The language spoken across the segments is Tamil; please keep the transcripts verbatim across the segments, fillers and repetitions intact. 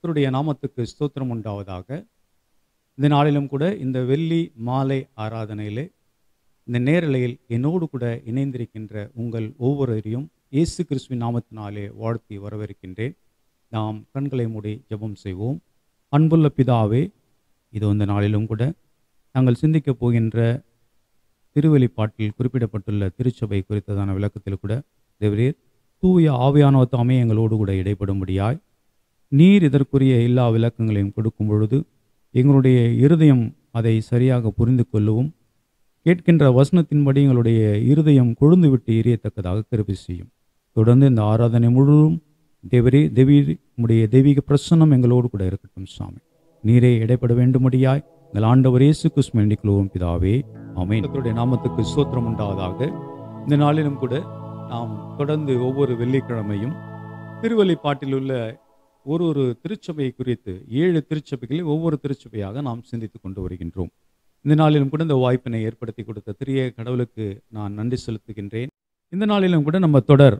கர்த்தருடைய நாமத்துக்கு ஸ்தோத்திரம் உண்டாவதாக. இந்த நாளிலும் கூட இந்த வெள்ளி மாலை ஆராதனையிலே இந்த நேரலையில் என்னோடு கூட இணைந்திருக்கின்ற உங்கள் ஒவ்வொருவரையும் இயேசு கிறிஸ்துவின் நாமத்தினாலே வாழ்த்தி வரவேற்கின்றேன். நாம் கண்களை மூடி ஜெபம் செய்வோம். அன்புள்ள பிதாவே, இது இந்த நாளிலும் கூட நாங்கள் சிந்திக்கப் போகின்ற திருவெளிப்பாட்டில் குறிப்பிடப்பட்டுள்ள திருச்சபை குறித்ததான விளக்கத்தில் கூட தேவரீர் தூய ஆவியானவர் தாமே எங்களோடு கூட இடைப்படும்படியாய் நீர் இதற்குரிய எல்லா விளக்கங்களையும் கொடுக்கும் பொழுது எங்களுடைய இருதயம் அதை சரியாக புரிந்து கொள்ளவும், கேட்கின்ற வசனத்தின்படி எங்களுடைய இருதயம் கொழுந்து விட்டு எரியத்தக்கதாக கிருபை செய்யும். தொடர்ந்து இந்த ஆராதனை முழுவதும் தேவரே தேவி உடைய தெய்வீக பிரசன்னம் எங்களோடு கூட இருக்கட்டும். சாமி, நீரே இடைப்பட வேண்டும்படியாய் எங்கள் ஆண்டவர் இயேசு கிறிஸ்துவின் வேண்டிக் பிதாவே, ஆமென். கர்த்தருடைய நாமத்துக்கு ஸ்தோத்திரம் உண்டாவதாக. இந்த நாளிலும் கூட நாம் தொடர்ந்து ஒவ்வொரு வெள்ளிக்கிழமையும் திருவெளிப்பாட்டில் உள்ள ஒரு ஒரு திருச்சபையை குறித்து ஏழு திருச்சபைகளில் ஒவ்வொரு திருச்சபையாக நாம் சிந்தித்து கொண்டு வருகின்றோம். இந்த நாளிலும் கூட இந்த வாய்ப்பினை ஏற்படுத்தி கொடுத்த திரிய கடவுளுக்கு நான் நன்றி செலுத்துகின்றேன். இந்த நாளிலும் கூட நம்ம தொடர்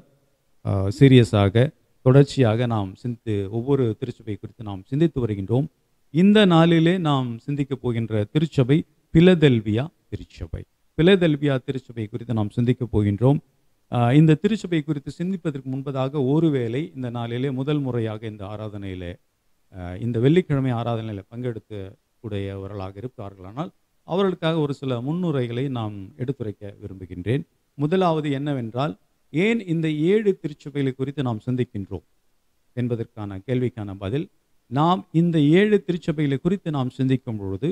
சீரியஸாக தொடர்ச்சியாக நாம் சிந்தித்து ஒவ்வொரு திருச்சபை குறித்து நாம் சிந்தித்து வருகின்றோம். இந்த நாளிலே நாம் சிந்திக்க போகின்ற திருச்சபை பிலதெல்பியா திருச்சபை. பிலதெல்பியா திருச்சபை குறித்து நாம் சிந்திக்க போகின்றோம். இந்த திருச்சபை குறித்து சிந்திப்பதற்கு முன்பதாக ஒருவேளை இந்த நாளிலே முதல் முறையாக இந்த ஆராதனையில் இந்த வெள்ளிக்கிழமை ஆராதனையில் பங்கெடுத்து கூடியவர்களாக இருப்பார்களானால் அவர்களுக்காக ஒரு சில முன்னுரைகளை நாம் எடுத்துரைக்க விரும்புகின்றேன். முதலாவது என்னவென்றால், ஏன் இந்த ஏழு திருச்சபைகளை குறித்து நாம் சிந்திக்கின்றோம் என்பதற்கான கேள்விக்கான பதில், நாம் இந்த ஏழு திருச்சபைகளை குறித்து நாம் சிந்திக்கும் பொழுது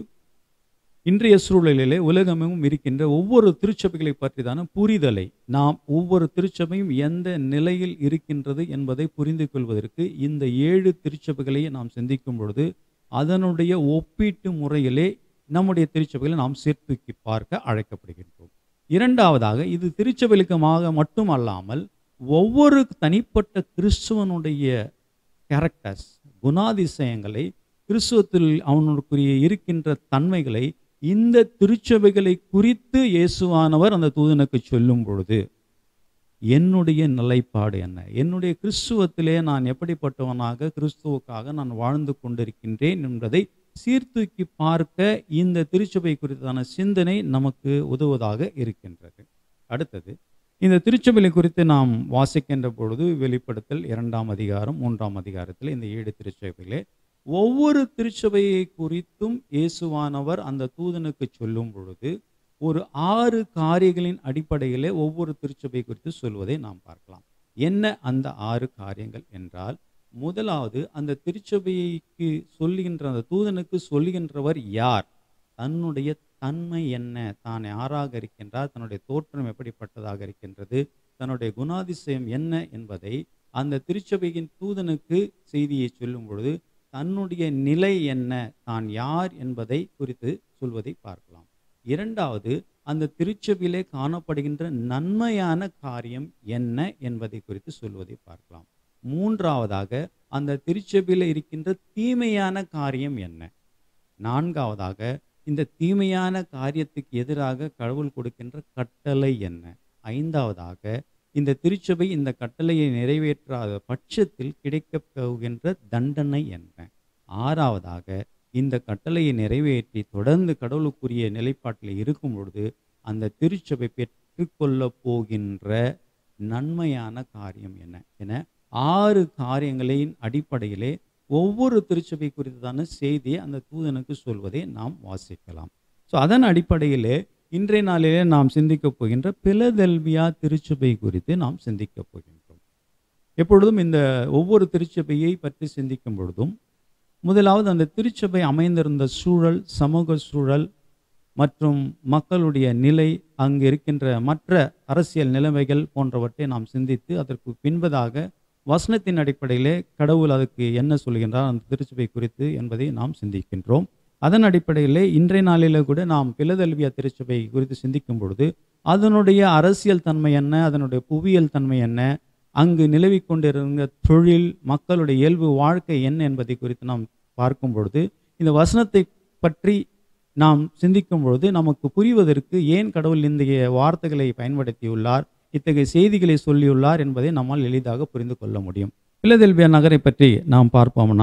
இன்றைய சூழலிலே உலகமும் இருக்கின்ற ஒவ்வொரு திருச்சபைகளை பற்றிதான புரிதலை, நாம் ஒவ்வொரு திருச்சபையும் எந்த நிலையில் இருக்கின்றது என்பதை புரிந்து கொள்வதற்கு இந்த ஏழு திருச்சபைகளை நாம் சிந்திக்கும் பொழுது அதனுடைய ஒப்பீட்டு முறையிலே நம்முடைய திருச்சபைகளை நாம் சேர்த்துக்கி பார்க்க அழைக்கப்படுகின்றோம். இரண்டாவதாக, இது திருச்சபைகளுக்குமாக மட்டுமல்லாமல் ஒவ்வொரு தனிப்பட்ட கிறிஸ்துவனுடைய கேரக்டர்ஸ், குணாதிசயங்களை, கிறிஸ்துவத்தில் அவனுக்குரிய இருக்கின்ற தன்மைகளை இந்த திருச்சபைகளை குறித்து இயேசுவானவர் அந்த தூதனுக்கு சொல்லும் பொழுது என்னுடைய நிலைப்பாடு என்ன, என்னுடைய கிறிஸ்துவத்திலே நான் எப்படிப்பட்டவனாக கிறிஸ்துவுக்காக நான் வாழ்ந்து கொண்டிருக்கின்றேன் என்பதை சீர்தூக்கி பார்க்க இந்த திருச்சபை குறித்தான சிந்தனை நமக்கு உதவுவதாக இருக்கின்றது. அடுத்தது, இந்த திருச்சபைகளை குறித்து நாம் வாசிக்கின்ற பொழுது வெளிப்படுத்தல் இரண்டாம் அதிகாரம் மூன்றாம் அதிகாரத்தில் இந்த ஏழு திருச்சபைகளே ஒவ்வொரு திருச்சபையை குறித்தும் இயேசுவானவர் அந்த தூதனுக்கு சொல்லும் பொழுது ஒரு ஆறு காரியங்களின் அடிப்படையிலே ஒவ்வொரு திருச்சபை குறித்து சொல்வதை நாம் பார்க்கலாம். என்ன அந்த ஆறு காரியங்கள் என்றால், முதலாவது, அந்த திருச்சபைக்கு சொல்லுகின்ற அந்த தூதனுக்கு சொல்லுகின்றவர் யார், தன்னுடைய தன்மை என்ன, தான் யாராக இருக்கின்றார், தன்னுடைய தோற்றம் எப்படிப்பட்டதாக இருக்கின்றது, தன்னுடைய குணாதிசயம் என்ன என்பதை அந்த திருச்சபையின் தூதனுக்கு செய்தியை சொல்லும் பொழுது தன்னுடைய நிலை என்ன, தான் யார் என்பதை குறித்து சொல்வதை பார்க்கலாம். இரண்டாவது, அந்த திருச்சபையிலே காணப்படுகின்ற நன்மையான காரியம் என்ன என்பதை குறித்து சொல்வதை பார்க்கலாம். மூன்றாவதாக, அந்த திருச்சபையில் இருக்கின்ற தீமையான காரியம் என்ன. நான்காவதாக, இந்த தீமையான காரியத்துக்கு எதிராக கடவுள் கொடுக்கின்ற கட்டளை என்ன. ஐந்தாவதாக, இந்த திருச்சபை இந்த கட்டளையை நிறைவேற்றாத பட்சத்தில் கிடைக்கப் போகின்ற தண்டனை என்ன. ஆறாவதாக, இந்த கட்டளையை நிறைவேற்றி தொடர்ந்து கடவுளுக்குரிய நிலைப்பாட்டில் இருக்கும் பொழுது அந்த திருச்சபை பெற்றுக்கொள்ள போகின்ற நன்மையான காரியம் என்ன என ஆறு காரியங்களின் அடிப்படையிலே ஒவ்வொரு திருச்சபை குறித்ததான செய்தியை அந்த தூதனுக்கு சொல்வதை நாம் வாசிக்கலாம். ஸோ அதன் அடிப்படையிலே இன்றைய நாளிலே நாம் சிந்திக்கப் போகின்ற பிலதெல்பியா திருச்சபை குறித்து நாம் சிந்திக்கப் போகின்றோம். எப்பொழுதும் இந்த ஒவ்வொரு திருச்சபையை பற்றி சிந்திக்கும் பொழுதும் முதலாவது அந்த திருச்சபை அமைந்திருந்த சூழல், சமூக சூழல் மற்றும் மக்களுடைய நிலை, அங்கு இருக்கின்ற மற்ற அரசியல் நிலைமைகள் போன்றவற்றை நாம் சிந்தித்து அதற்கு பின்பதாக வசனத்தின் அடிப்படையிலே கடவுள் அதுக்கு என்ன சொல்கின்றார் அந்த திருச்சபை குறித்து என்பதை நாம் சிந்திக்கின்றோம். அதன் அடிப்படையிலே இன்றைய நாளில் கூட நாம் பிலதெல்பியா திருச்சபை குறித்து சிந்திக்கும் பொழுது அதனுடைய அரசியல் தன்மை என்ன, அதனுடைய புவியியல் தன்மை என்ன, அங்கு நிலவி கொண்டிருந்த தொழில், மக்களுடைய இயல்பு வாழ்க்கை என்ன என்பதை குறித்து நாம் பார்க்கும் பொழுது இந்த வசனத்தை பற்றி நாம் சிந்திக்கும் பொழுது நமக்கு புரிவதற்கு ஏன் கடவுள் இந்த வார்த்தைகளை பயன்படுத்தியுள்ளார், இத்தகைய செய்திகளை சொல்லியுள்ளார் என்பதை நம்மால் எளிதாக புரிந்து கொள்ள முடியும். பிலதெல்பியா நகரை பற்றி நாம் பார்ப்போம்னால்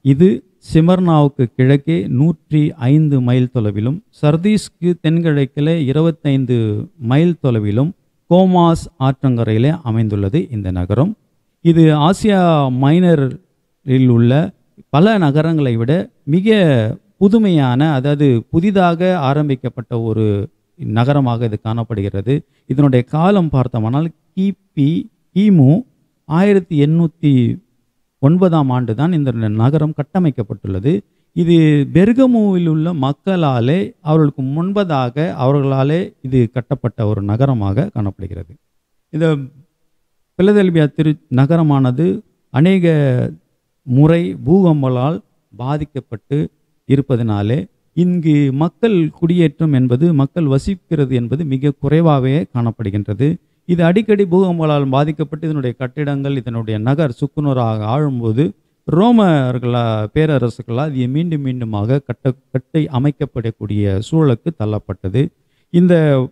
இது சிமர்னாவுக்கு கிழக்கே நூற்றி ஐந்து மைல் தொலைவிலும், சர்தீஸ்க்கு தென்கிழக்கில் இருபத்தைந்து மைல் தொலைவிலும் கோமாஸ் ஆற்றங்கரையிலே அமைந்துள்ளது இந்த நகரம். இது ஆசியா மைனரில் உள்ள பல நகரங்களை விட மிக புதுமையான, அதாவது புதிதாக ஆரம்பிக்கப்பட்ட ஒரு நகரமாக இது காணப்படுகிறது. இதனுடைய காலம் பார்த்தோம்னால் கிபி கிமு ஆயிரத்தி எண்ணூற்றி ஒன்பதாம் ஆண்டு தான் இந்த நகரம் கட்டமைக்கப்பட்டுள்ளது. இது பெர்கமுவில் உள்ள மக்களாலே அவர்களுக்கு முன்பதாக அவர்களாலே இது கட்டப்பட்ட ஒரு நகரமாக காணப்படுகிறது. இந்த பிலதெல்பியா திரு நகரமானது அநேக முறை பூகம்பங்களால் பாதிக்கப்பட்டு இருப்பதனாலே இங்கு மக்கள் குடியேற்றம் என்பது, மக்கள் வசிக்கிறது என்பது மிக குறைவாகவே காணப்படுகின்றது. இது அடிக்கடி பூகம்பங்களால் பாதிக்கப்பட்டு இதனுடைய கட்டிடங்கள், இதனுடைய நகர் சுக்குநூறாக ஆழும்போது ரோமர்களா பேரரசுகளால் இது மீண்டும் மீண்டுமாக கட்ட கட்டை அமைக்கப்படக்கூடிய சூழலுக்கு தள்ளப்பட்டது. இந்த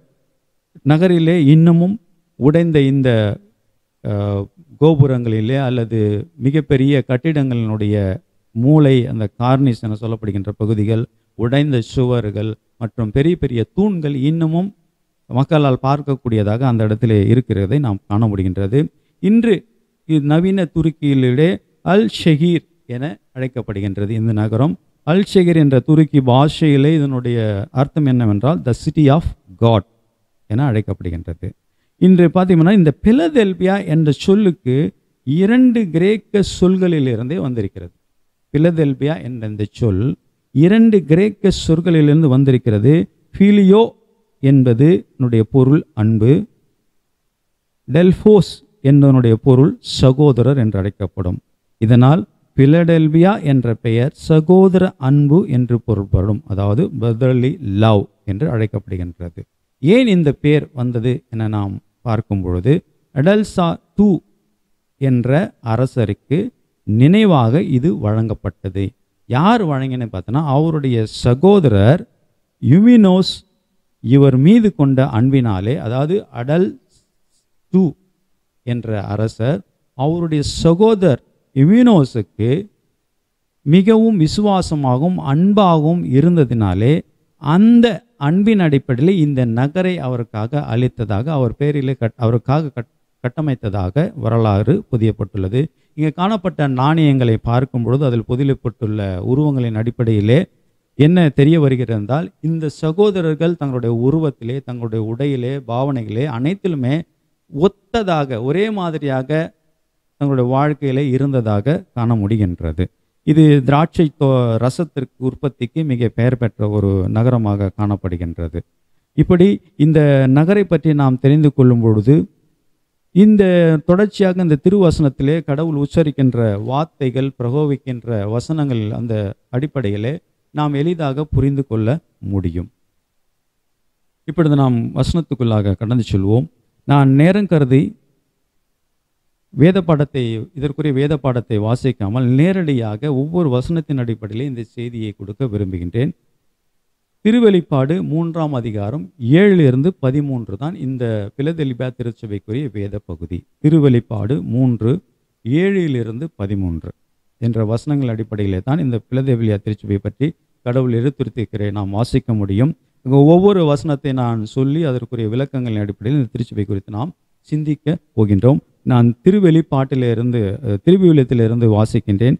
நகரிலே இன்னமும் உடைந்த இந்த கோபுரங்களிலே அல்லது மிகப்பெரிய கட்டிடங்களினுடைய மூளை, அந்த கார்னிஸ் என சொல்லப்படுகின்ற பகுதிகள், உடைந்த சுவர்கள் மற்றும் பெரிய பெரிய தூண்கள் இன்னமும் மக்களால் பார்க்கக்கூடியதாக அந்த இடத்திலே இருக்கிறதை நாம் காண முடிகின்றது. இன்று நவீன துருக்கியிலே அல் ஷஹீர் என அழைக்கப்படுகின்றது இந்த நகரம். அல் ஷஹீர் என்ற துருக்கி பாஷையிலே இதனுடைய அர்த்தம் என்னவென்றால் த சிட்டி ஆஃப் காட் என அழைக்கப்படுகின்றது. இன்று பார்த்தீங்கன்னா இந்த பிலதெல்பியா என்ற சொல்லுக்கு இரண்டு கிரேக்க சொல்களிலிருந்தே வந்திருக்கிறது. பிலதெல்பியா என்ற இந்த சொல் இரண்டு கிரேக்க சொற்களிலிருந்து வந்திருக்கிறது. ஃபீலியோ என்பது என்னுடைய பொருள் அன்பு, டெல்ஃபோஸ் என்பதனுடைய பொருள் சகோதரர் என்று அழைக்கப்படும். இதனால் பிலடெல்பியா என்ற பெயர் சகோதர அன்பு என்று பொருள்படும், அதாவது பிரதர்லி லவ் என்று அழைக்கப்படுகின்றது. ஏன் இந்த பெயர் வந்தது என நாம் பார்க்கும் பொழுது, அடல்சா டூ என்ற அரசருக்கு நினைவாக இது வழங்கப்பட்டது. யார் வழங்கினு பார்த்தோன்னா அவருடைய சகோதரர் யுமினோஸ் இவர் மீது கொண்ட அன்பினாலே, அதாவது அடல் டூ என்ற அரசர் அவருடைய சகோதரர் யுமினோஸுக்கு மிகவும் விசுவாசமாகவும் அன்பாகவும் இருந்ததினாலே அந்த அன்பின் அடிப்படையில் இந்த நகரை அவருக்காக அளித்ததாக, அவர் பேரிலே கட் அவருக்காக கட் கட்டமைத்ததாக வரலாறு பதியப்பட்டுள்ளது. இங்கே காணப்பட்ட நாணயங்களை பார்க்கும் பொழுது அதில் பதியப்பட்டுள்ள உருவங்களின் அடிப்படையிலே என்ன தெரிய வருகிறது என்றால், இந்த சகோதரர்கள் தங்களுடைய உருவத்திலே, தங்களுடைய உடையிலே, பாவனைகளே அனைத்திலுமே ஒத்ததாக, ஒரே மாதிரியாக தங்களுடைய வாழ்க்கையிலே இருந்ததாக காண முடிகின்றது. இது திராட்சை தோ ரசத்திற்கு உற்பத்திக்கு மிக பெயர் பெற்ற ஒரு நகரமாக காணப்படுகின்றது. இப்படி இந்த நகரை பற்றி நாம் தெரிந்து கொள்ளும் பொழுது, இந்த தொடர்ச்சியாக இந்த திருவசனத்திலே கடவுள் உச்சரிக்கின்ற வார்த்தைகள், பிரகோபிக்கின்ற வசனங்கள், அந்த அடிப்படையிலே நாம் எளிதாக புரிந்து கொள்ள முடியும். இப்பொழுது நாம் வசனத்துக்குள்ளாக கடந்து செல்வோம். நான் நேரம் கருதி வேத பாடத்தை, இதற்குரிய வேத பாடத்தை வாசிக்காமல் நேரடியாக ஒவ்வொரு வசனத்தின் அடிப்படையில் இந்த செய்தியை கொடுக்க விரும்புகின்றேன். திருவெளிப்பாடு மூன்றாம் அதிகாரம் ஏழிலிருந்து பதிமூன்று தான் இந்த பிலதெல்பியா திருச்சபைக்குரிய வேத பகுதி. திருவெளிப்பாடு மூன்று ஏழிலிருந்து பதிமூன்று என்ற வசனங்கள் அடிப்படையிலே தான் இந்த பிலதெல்பியா திருச்சபை பற்றி கடவுள் எடுத்துரைத்திருக்கிறே நாம் வாசிக்க முடியும். ஒவ்வொரு வசனத்தை நான் சொல்லி அதற்குரிய விளக்கங்களின் அடிப்படையில் இந்த திருச்சபை குறித்து நாம் சிந்திக்க போகின்றோம். நான் திருவெளிப்பாட்டிலிருந்து திருவிவிலியத்திலிருந்து வாசிக்கின்றேன்.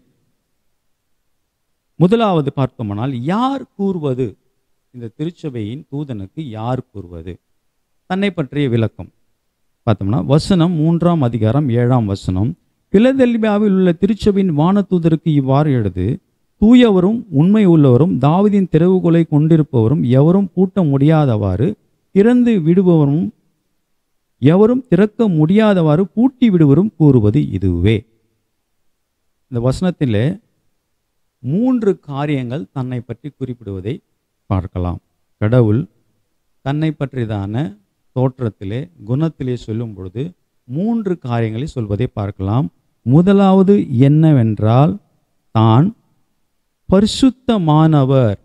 முதலாவது பார்த்தோம்னால், யார் கூறுவது, இந்த திருச்சபையின் தூதனுக்கு யார் கூறுவது, தன்னை பற்றிய விளக்கம் பார்த்தோம்னா, வசனம் மூன்றாம் அதிகாரம் ஏழாம் வசனம், பிலதெல்பியாவில் உள்ள திருச்சபையின் வானதூதருக்கு இவ்வாறு எழுது, தூயவரும் உண்மை உள்ளவரும் தாவீதின் திறவுகோலை கொண்டிருப்பவரும் எவரும் பூட்ட முடியாதவாறு திறந்து விடுபவரும் எவரும் திறக்க முடியாதவாறு பூட்டி விடுவரும் கூறுவது இதுவே. இந்த வசனத்திலே மூன்று காரியங்கள் தன்னை பற்றி குறிப்பிடுவதை பார்க்கலாம். கடவுள் தன்னை பற்றிதான தோற்றத்திலே, குணத்திலே சொல்லும் பொழுது மூன்று காரியங்களை சொல்வதை பார்க்கலாம். முதலாவது என்னவென்றால், தான் பரிசுத்தமானவர்.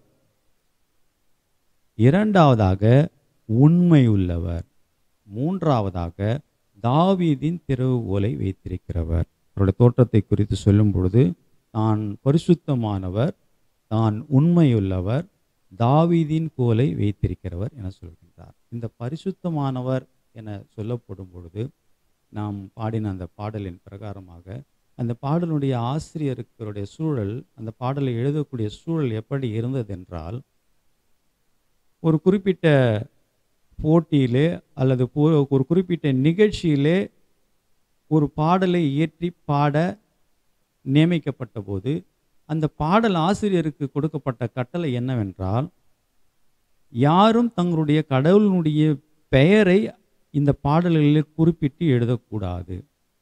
இரண்டாவதாக உண்மையுள்ளவர். மூன்றாவதாக தாவீதின் திறவுகோலை வைத்திருக்கிறவர். அவருடைய தோற்றத்தை குறித்து சொல்லும் பொழுது தான் பரிசுத்தமானவர், தான் உண்மையுள்ளவர், தாவீதின் கோலை வைத்திருக்கிறவர் என சொல்கின்றார். இந்த பரிசுத்தமானவர் என சொல்லப்படும் பொழுது நாம் பாடின அந்த பாடலின் பிரகாரமாக அந்த பாடலுடைய ஆசிரியருடைய சூழல், அந்த பாடலை எழுதக்கூடிய சூழல் எப்படி இருந்ததென்றால், ஒரு குறிப்பிட்ட போட்டியிலே அல்லது ஒரு குறிப்பிட்ட நிகழ்ச்சியிலே ஒரு பாடலை இயற்றி பாட நியமிக்கப்பட்ட போது அந்த பாடல் ஆசிரியருக்கு கொடுக்கப்பட்ட கட்டளை என்னவென்றால், யாரும் தங்களுடைய கடவுளுடைய பெயரை இந்த பாடல்களில் குறிப்பிட்டு எழுதக்கூடாது.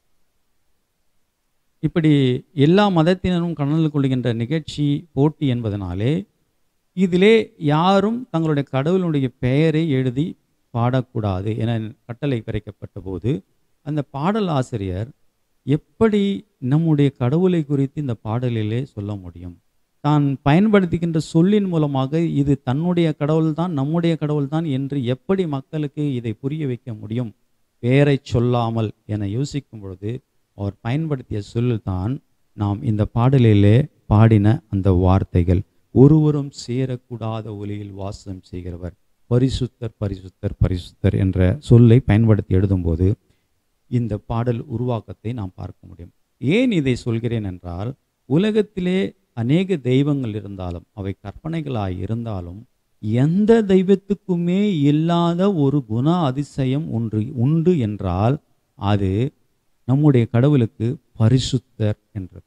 இப்படி எல்லா மதத்தினரும் கலந்து கொள்கின்ற நிகழ்ச்சி போட்டி என்பதனாலே இதிலே யாரும் தங்களுடைய கடவுளுடைய பெயரை எழுதி பாடக்கூடாது என கட்டளை பிறக்கப்பட்ட போது அந்த பாடல் ஆசிரியர் எப்படி நம்முடைய கடவுளை குறித்து இந்த பாடலிலே சொல்ல முடியும்? தான் பயன்படுத்துகின்ற சொல்லின் மூலமாக இது தன்னுடைய கடவுள் தான், நம்முடைய கடவுள் தான் என்று எப்படி மக்களுக்கு இதை புரிய வைக்க முடியும் பெயரை சொல்லாமல் என யோசிக்கும் பொழுது அவர் பயன்படுத்திய சொல்தான் நாம் இந்த பாடலிலே பாடின அந்த வார்த்தைகள். ஒருவரும் சேரக்கூடாத ஒளியில் வாசம் செய்கிறவர், பரிசுத்தர் பரிசுத்தர் பரிசுத்தர் என்ற சொல்லை பயன்படுத்தி எழுதும்போது இந்த பாடல் உருவாக்கத்தை நாம் பார்க்க முடியும். ஏன் இதை சொல்கிறேன் என்றால், உலகத்திலே அநேக தெய்வங்கள் இருந்தாலும் அவை கற்பனைகளாய் இருந்தாலும் எந்த தெய்வத்துக்குமே இல்லாத ஒரு குண அதிசயம் ஒன்று உண்டு என்றால் அது நம்முடைய கடவுளுக்கு பரிசுத்தர் என்றது.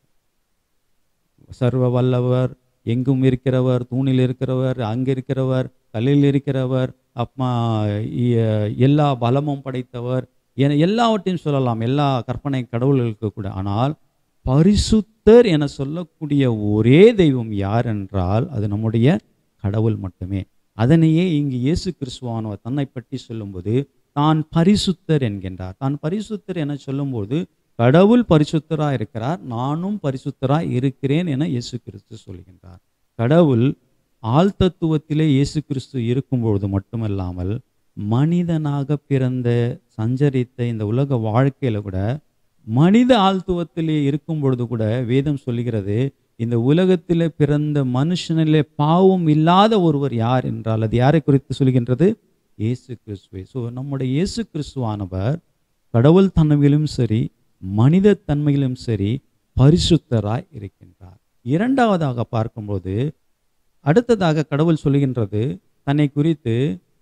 சர்வ வல்லவர், எங்கும் இருக்கிறவர், தூணில் இருக்கிறவர், அங்கிருக்கிறவர், கல்லில் இருக்கிறவர், அப்பா எல்லா பலமும் படைத்தவர் என எல்லாவற்றையும் சொல்லலாம், எல்லா கற்பனை கடவுள்களுக்கு கூட. ஆனால் பரிசுத்தர் என சொல்லக்கூடிய ஒரே தெய்வம் யார் என்றால் அது நம்முடைய கடவுள் மட்டுமே. அதனையே இங்கு இயேசு கிறிஸ்துவானவர் தன்னை பற்றி சொல்லும்போது தான் பரிசுத்தர் என்கின்றார். தான் பரிசுத்தர் என சொல்லும்போது கடவுள் பரிசுத்தராக இருக்கிறார், நானும் பரிசுத்தராக இருக்கிறேன் என இயேசு கிறிஸ்து சொல்கின்றார். கடவுள் ஆழ்தத்துவத்திலே இயேசு கிறிஸ்து இருக்கும்பொழுது மட்டுமல்லாமல் மனிதனாக பிறந்த சஞ்சரித்த இந்த உலக வாழ்க்கையில கூட மனித ஆழ்த்துவத்திலே இருக்கும் பொழுது கூட வேதம் சொல்கிறது, இந்த உலகத்திலே பிறந்த மனுஷனிலே பாவம் இல்லாத ஒருவர் யார் என்றால் அது யாரை குறித்து சொல்கின்றது? இயேசு கிறிஸ்துவை. ஸோ நம்முடைய இயேசு கிறிஸ்துவானவர் கடவுள் தன்மையிலும் சரி மனித தன்மையிலும் சரி பரிசுத்தராய் இருக்கின்றார். இரண்டாவதாக பார்க்கும்போது அடுத்ததாக கடவுள் சொல்கின்றது தன்னை குறித்து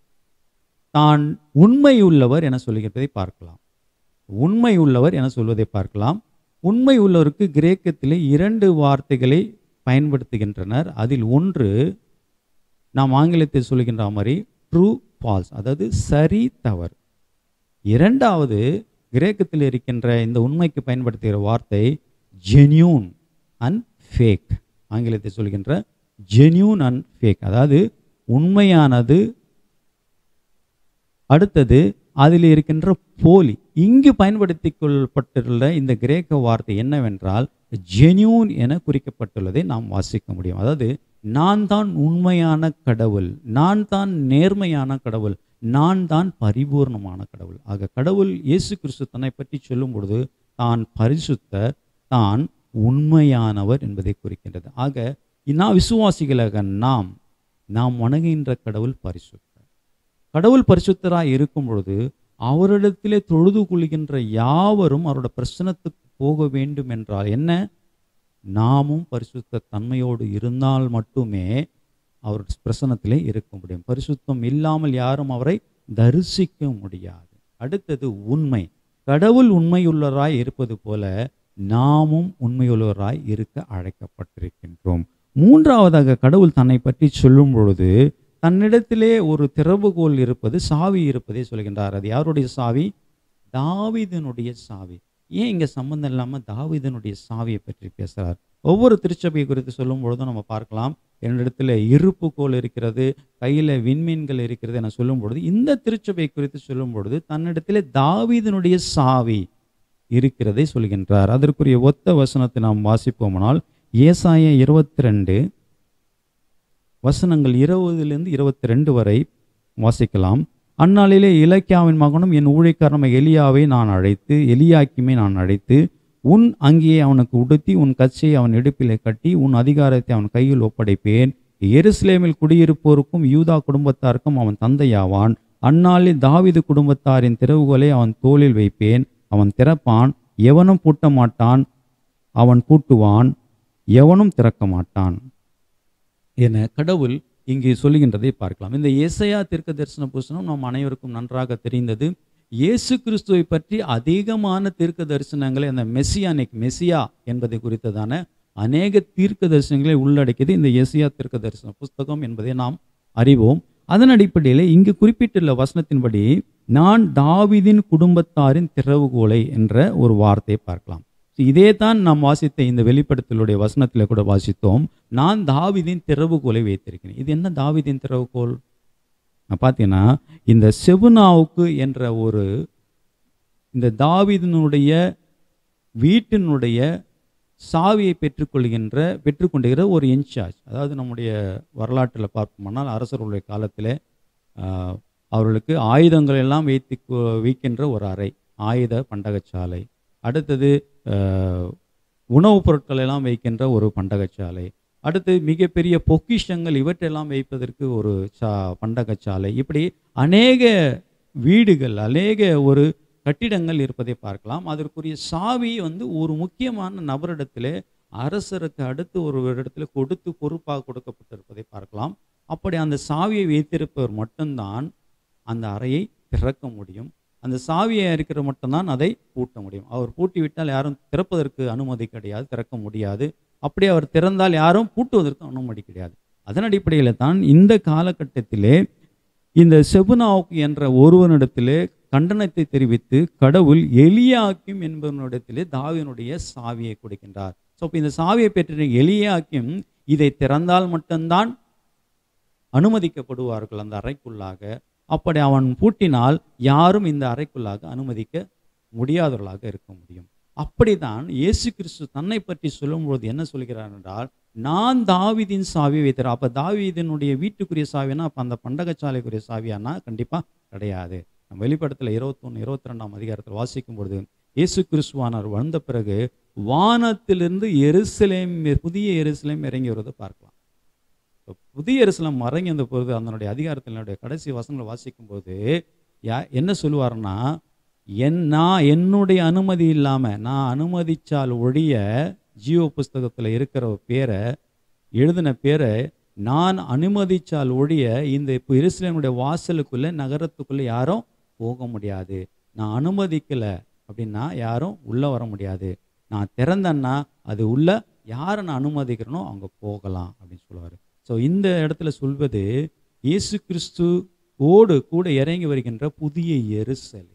தான் உண்மை உள்ளவர் என சொல்லுகிறதை பார்க்கலாம். உண்மை உள்ளவர் என சொல்வதை பார்க்கலாம். உண்மை உள்ளவருக்கு கிரேக்கத்திலே இரண்டு வார்த்தைகளை பயன்படுத்துகின்றனர். அதில் ஒன்று நாம் ஆங்கிலத்தில் சொல்கின்ற மாதிரி ட்ரூ ஃபால்ஸ், அதாவது சரி தவறு. இரண்டாவது கிரேக்கத்தில் இருக்கின்ற இந்த உண்மைக்கு பயன்படுத்துகிற வார்த்தை ஜென்யூன் அண்ட் ஃபேக். ஆங்கிலத்தில் சொல்கின்ற ஜென்யூன் அண்ட் ஃபேக், அதாவது உண்மையானது, அடுத்தது அதில் இருக்கின்ற போலி. இங்கு பயன்படுத்தி கொள்ளப்பட்டுள்ள இந்த கிரேக்க வார்த்தை என்னவென்றால் ஜென்யூன் என குறிக்கப்பட்டுள்ளதை நாம் வாசிக்க முடியும். அதாவது நான் தான் உண்மையான கடவுள், நான் தான் நேர்மையான கடவுள், நான் தான் பரிபூர்ணமான கடவுள். ஆக கடவுள் இயேசு கிறிஸ்து தன்னை பற்றி சொல்லும் பொழுது தான் பரிசுத்த, தான் உண்மையானவர் என்பதை குறிக்கின்றது. ஆக நான் விசுவாசிகளாக நாம் நாம் வணங்குகின்ற கடவுள் பரிசுத்தர். கடவுள் பரிசுத்தராய் இருக்கும் பொழுது அவரிடத்திலே தொழுது கொள்கின்ற யாவரும் அவரோட பிரசனத்துக்கு போக வேண்டும் என்றால் என்ன? நாமும் பரிசுத்த தன்மையோடு இருந்தால் மட்டுமே அவர் பிரசனத்திலே இருக்க முடியும். பரிசுத்தம் இல்லாமல் யாரும் அவரை தரிசிக்க முடியாது. அடுத்தது உண்மை. கடவுள் உண்மையுள்ளவராய் இருப்பது போல நாமும் உண்மையுள்ளவராய் இருக்க அழைக்கப்பட்டிருக்கின்றோம். மூன்றாவதாக கடவுள் தன்னை பற்றி சொல்லும் பொழுது தன்னிடத்திலே ஒரு திறவுகோல் இருப்பது, சாவி இருப்பதை சொல்கின்றார். அது யாருடைய சாவி? தாவீதினுடைய சாவி. ஏன் இங்கே சம்பந்தம் இல்லாமல் தாவீதினுடைய சாவியை பற்றி பேசுகிறார்? ஒவ்வொரு திருச்சபையை குறித்து சொல்லும் பொழுதும் நம்ம பார்க்கலாம், என்னிடத்துல இருப்பு கோல் இருக்கிறது, கையில் விண்மீன்கள் இருக்கிறது என சொல்லும் பொழுது இந்த திருச்சபை குறித்து சொல்லும் பொழுது தன்னிடத்திலே தாவீதினுடைய சாவி இருக்கிறதை சொல்கின்றார். அதற்குரிய ஒத்த வசனத்தை நாம் வாசிப்போமானால் ஏசாயா இருபத்தி ரெண்டு வசனங்கள் இருபதிலிருந்து இருபத்தி ரெண்டு வரை வாசிக்கலாம். அந்நாளிலே இலக்கியாவின் மகனும் என் ஊழியக்காரன எலியாவை நான் அழைத்து எலியாக்கிமை நான் அழைத்து உன் அங்கியை அவனுக்கு உடுத்தி உன் கச்சையை அவன் இடுப்பிலே கட்டி உன் அதிகாரத்தை அவன் கையில் ஒப்படைப்பேன். எருசலேமில் குடியிருப்போருக்கும் யூதா குடும்பத்தாருக்கும் அவன் தந்தையாவான். அந்நாளில் தாவீது குடும்பத்தாரின் திறவுகோலை அவன் தோளில் வைப்பேன். அவன் திறப்பான், எவனும் பூட்ட மாட்டான். அவன் பூட்டுவான், எவனும் திறக்க மாட்டான் என கடவுள் இங்கே சொல்லுகின்றதை பார்க்கலாம். இந்த ஏசாயா தீர்க்க தரிசன புஸ்தகம் நம் அனைவருக்கும் நன்றாக தெரிந்தது. இயேசு கிறிஸ்துவை பற்றி அதிகமான தீர்க்க தரிசனங்களை, அந்த மெசியானிக் மெசியா என்பதை குறித்ததான அநேக தீர்க்க தரிசனங்களை உள்ளடக்கியது இந்த ஏசாயா தீர்க்க தரிசன புஸ்தகம் என்பதை நாம் அறிவோம். அதன் அடிப்படையில் இங்கு குறிப்பிட்டுள்ள வசனத்தின்படி நான் தாவீதின் குடும்பத்தாரின் திறவுகோலை என்ற ஒரு வார்த்தையை பார்க்கலாம். இதே தான் நாம் வாசித்த இந்த வெளிப்படுத்தலுடைய வசனத்தில் கூட வாசித்தோம். நான் தாவீதின் திறவுகோலை வைத்திருக்கிறேன். இது என்ன தாவீதின் திறவுகோல்? பார்த்தீங்கன்னா இந்த செபுனாவுக்கு என்ற ஒரு இந்த தாவீதினுடைய வீட்டினுடைய சாவியை பெற்றுக்கொள்கின்ற பெற்றுக்கொண்டுகிற ஒரு இன்சார்ஜ். அதாவது நம்முடைய வரலாற்றில் பார்ப்போம்னால் அரசர்களுடைய காலத்தில் அவர்களுக்கு ஆயுதங்கள் எல்லாம் வைத்து வைக்கின்ற ஒரு அறை, ஆயுத பண்டகச்சாலை. அடுத்தது உணவுப் பொருட்கள் எல்லாம் வைக்கின்ற ஒரு பண்டகச்சாலை. அடுத்து மிகப்பெரிய பொக்கிஷங்கள் இவற்றெல்லாம் வைப்பதற்கு ஒரு சா பண்டகச்சாலை. இப்படி அநேக வீடுகள், அநேக ஒரு கட்டிடங்கள் இருப்பதை பார்க்கலாம். அதற்குரிய சாவி வந்து ஒரு முக்கியமான நபரிடத்திலே அரசருக்கு அடுத்து ஒரு இடத்துல கொடுத்து பொறுப்பாக கொடுக்கப்பட்டிருப்பதை பார்க்கலாம். அப்படி அந்த சாவியை வைத்திருப்பவர் மட்டும்தான் அந்த அறையை திறக்க முடியும். அந்த சாவியை இருக்கிற மட்டும்தான் அதை பூட்ட முடியும். அவர் பூட்டிவிட்டால் யாரும் திறப்பதற்கு அனுமதி கிடையாது, திறக்க முடியாது. அப்படி அவர் திறந்தால் யாரும் பூட்டுவதற்கு அனுமதி கிடையாது. அதன் அடிப்படையில் தான் இந்த காலகட்டத்திலே இந்த செபுனாவுக்கு என்ற ஒருவனிடத்திலே கண்டனத்தை தெரிவித்து கடவுள் எலியாக்கிம் என்பவனிடத்திலே தாவீதினுடைய சாவியை கொடுக்கின்றார். ஸோ இப்போ இந்த சாவியை பெற்ற எலியாக்கிம் இதை திறந்தால் மட்டும்தான் அனுமதிக்கப்படுவார்கள் அந்த அறைக்குள்ளாக. அப்படி அவன் பூட்டினால் யாரும் இந்த அறைக்குள்ளாக அனுமதிக்க முடியாதவர்களாக இருக்க முடியும். அப்படித்தான் இயேசு கிறிஸ்து தன்னை பற்றி சொல்லும்போது என்ன சொல்கிறார் என்றால், நான் தாவீதின் சாவியை வைத்தேன். அப்போ தாவீதினுடைய வீட்டுக்குரிய சாவினா அப்போ அந்த பண்டகச்சாலைக்குரிய சாவியானா கண்டிப்பாக கிடையாது. நம்ம வெளிப்படத்தில் இருபத்தொன்று இருபத்தி ரெண்டாம் அதிகாரத்தில் வாசிக்கும் பொழுது இயேசு கிறிஸ்துவானார் வந்த பிறகு வானத்திலிருந்து எருசலேம், புதிய எருசலேம் இறங்கி வருவதை பார்க்கலாம். புதிய எருசலேம் இறங்கி வந்த பொழுது அதனுடைய அதிகாரத்தினுடைய கடைசி வசனங்களை வாசிக்கும் போது யா என்ன சொல்லுவார்னா, என் நான் என்னுடைய அனுமதி இல்லாமல் நான் அனுமதிச்சால் ஒழிய ஜீவ புஸ்தகத்தில் இருக்கிற பேரை எழுதின பேரை நான் அனுமதிச்சால் ஒழிய இந்த இப்போ எருசலேமுடைய வாசலுக்குள்ளே நகரத்துக்குள்ளே யாரும் போக முடியாது. நான் அனுமதிக்கலை அப்படின்னா யாரும் உள்ளே வர முடியாது. நான் திறந்தேன்னா அது உள்ள யாரை நான் அனுமதிக்கிறேனோ அவங்க போகலாம் அப்படின்னு சொல்லுவார். ஸோ இந்த இடத்துல சொல்வது இயேசு கிறிஸ்து ஓடு கூட இறங்கி வருகின்ற புதிய எருசலேம்.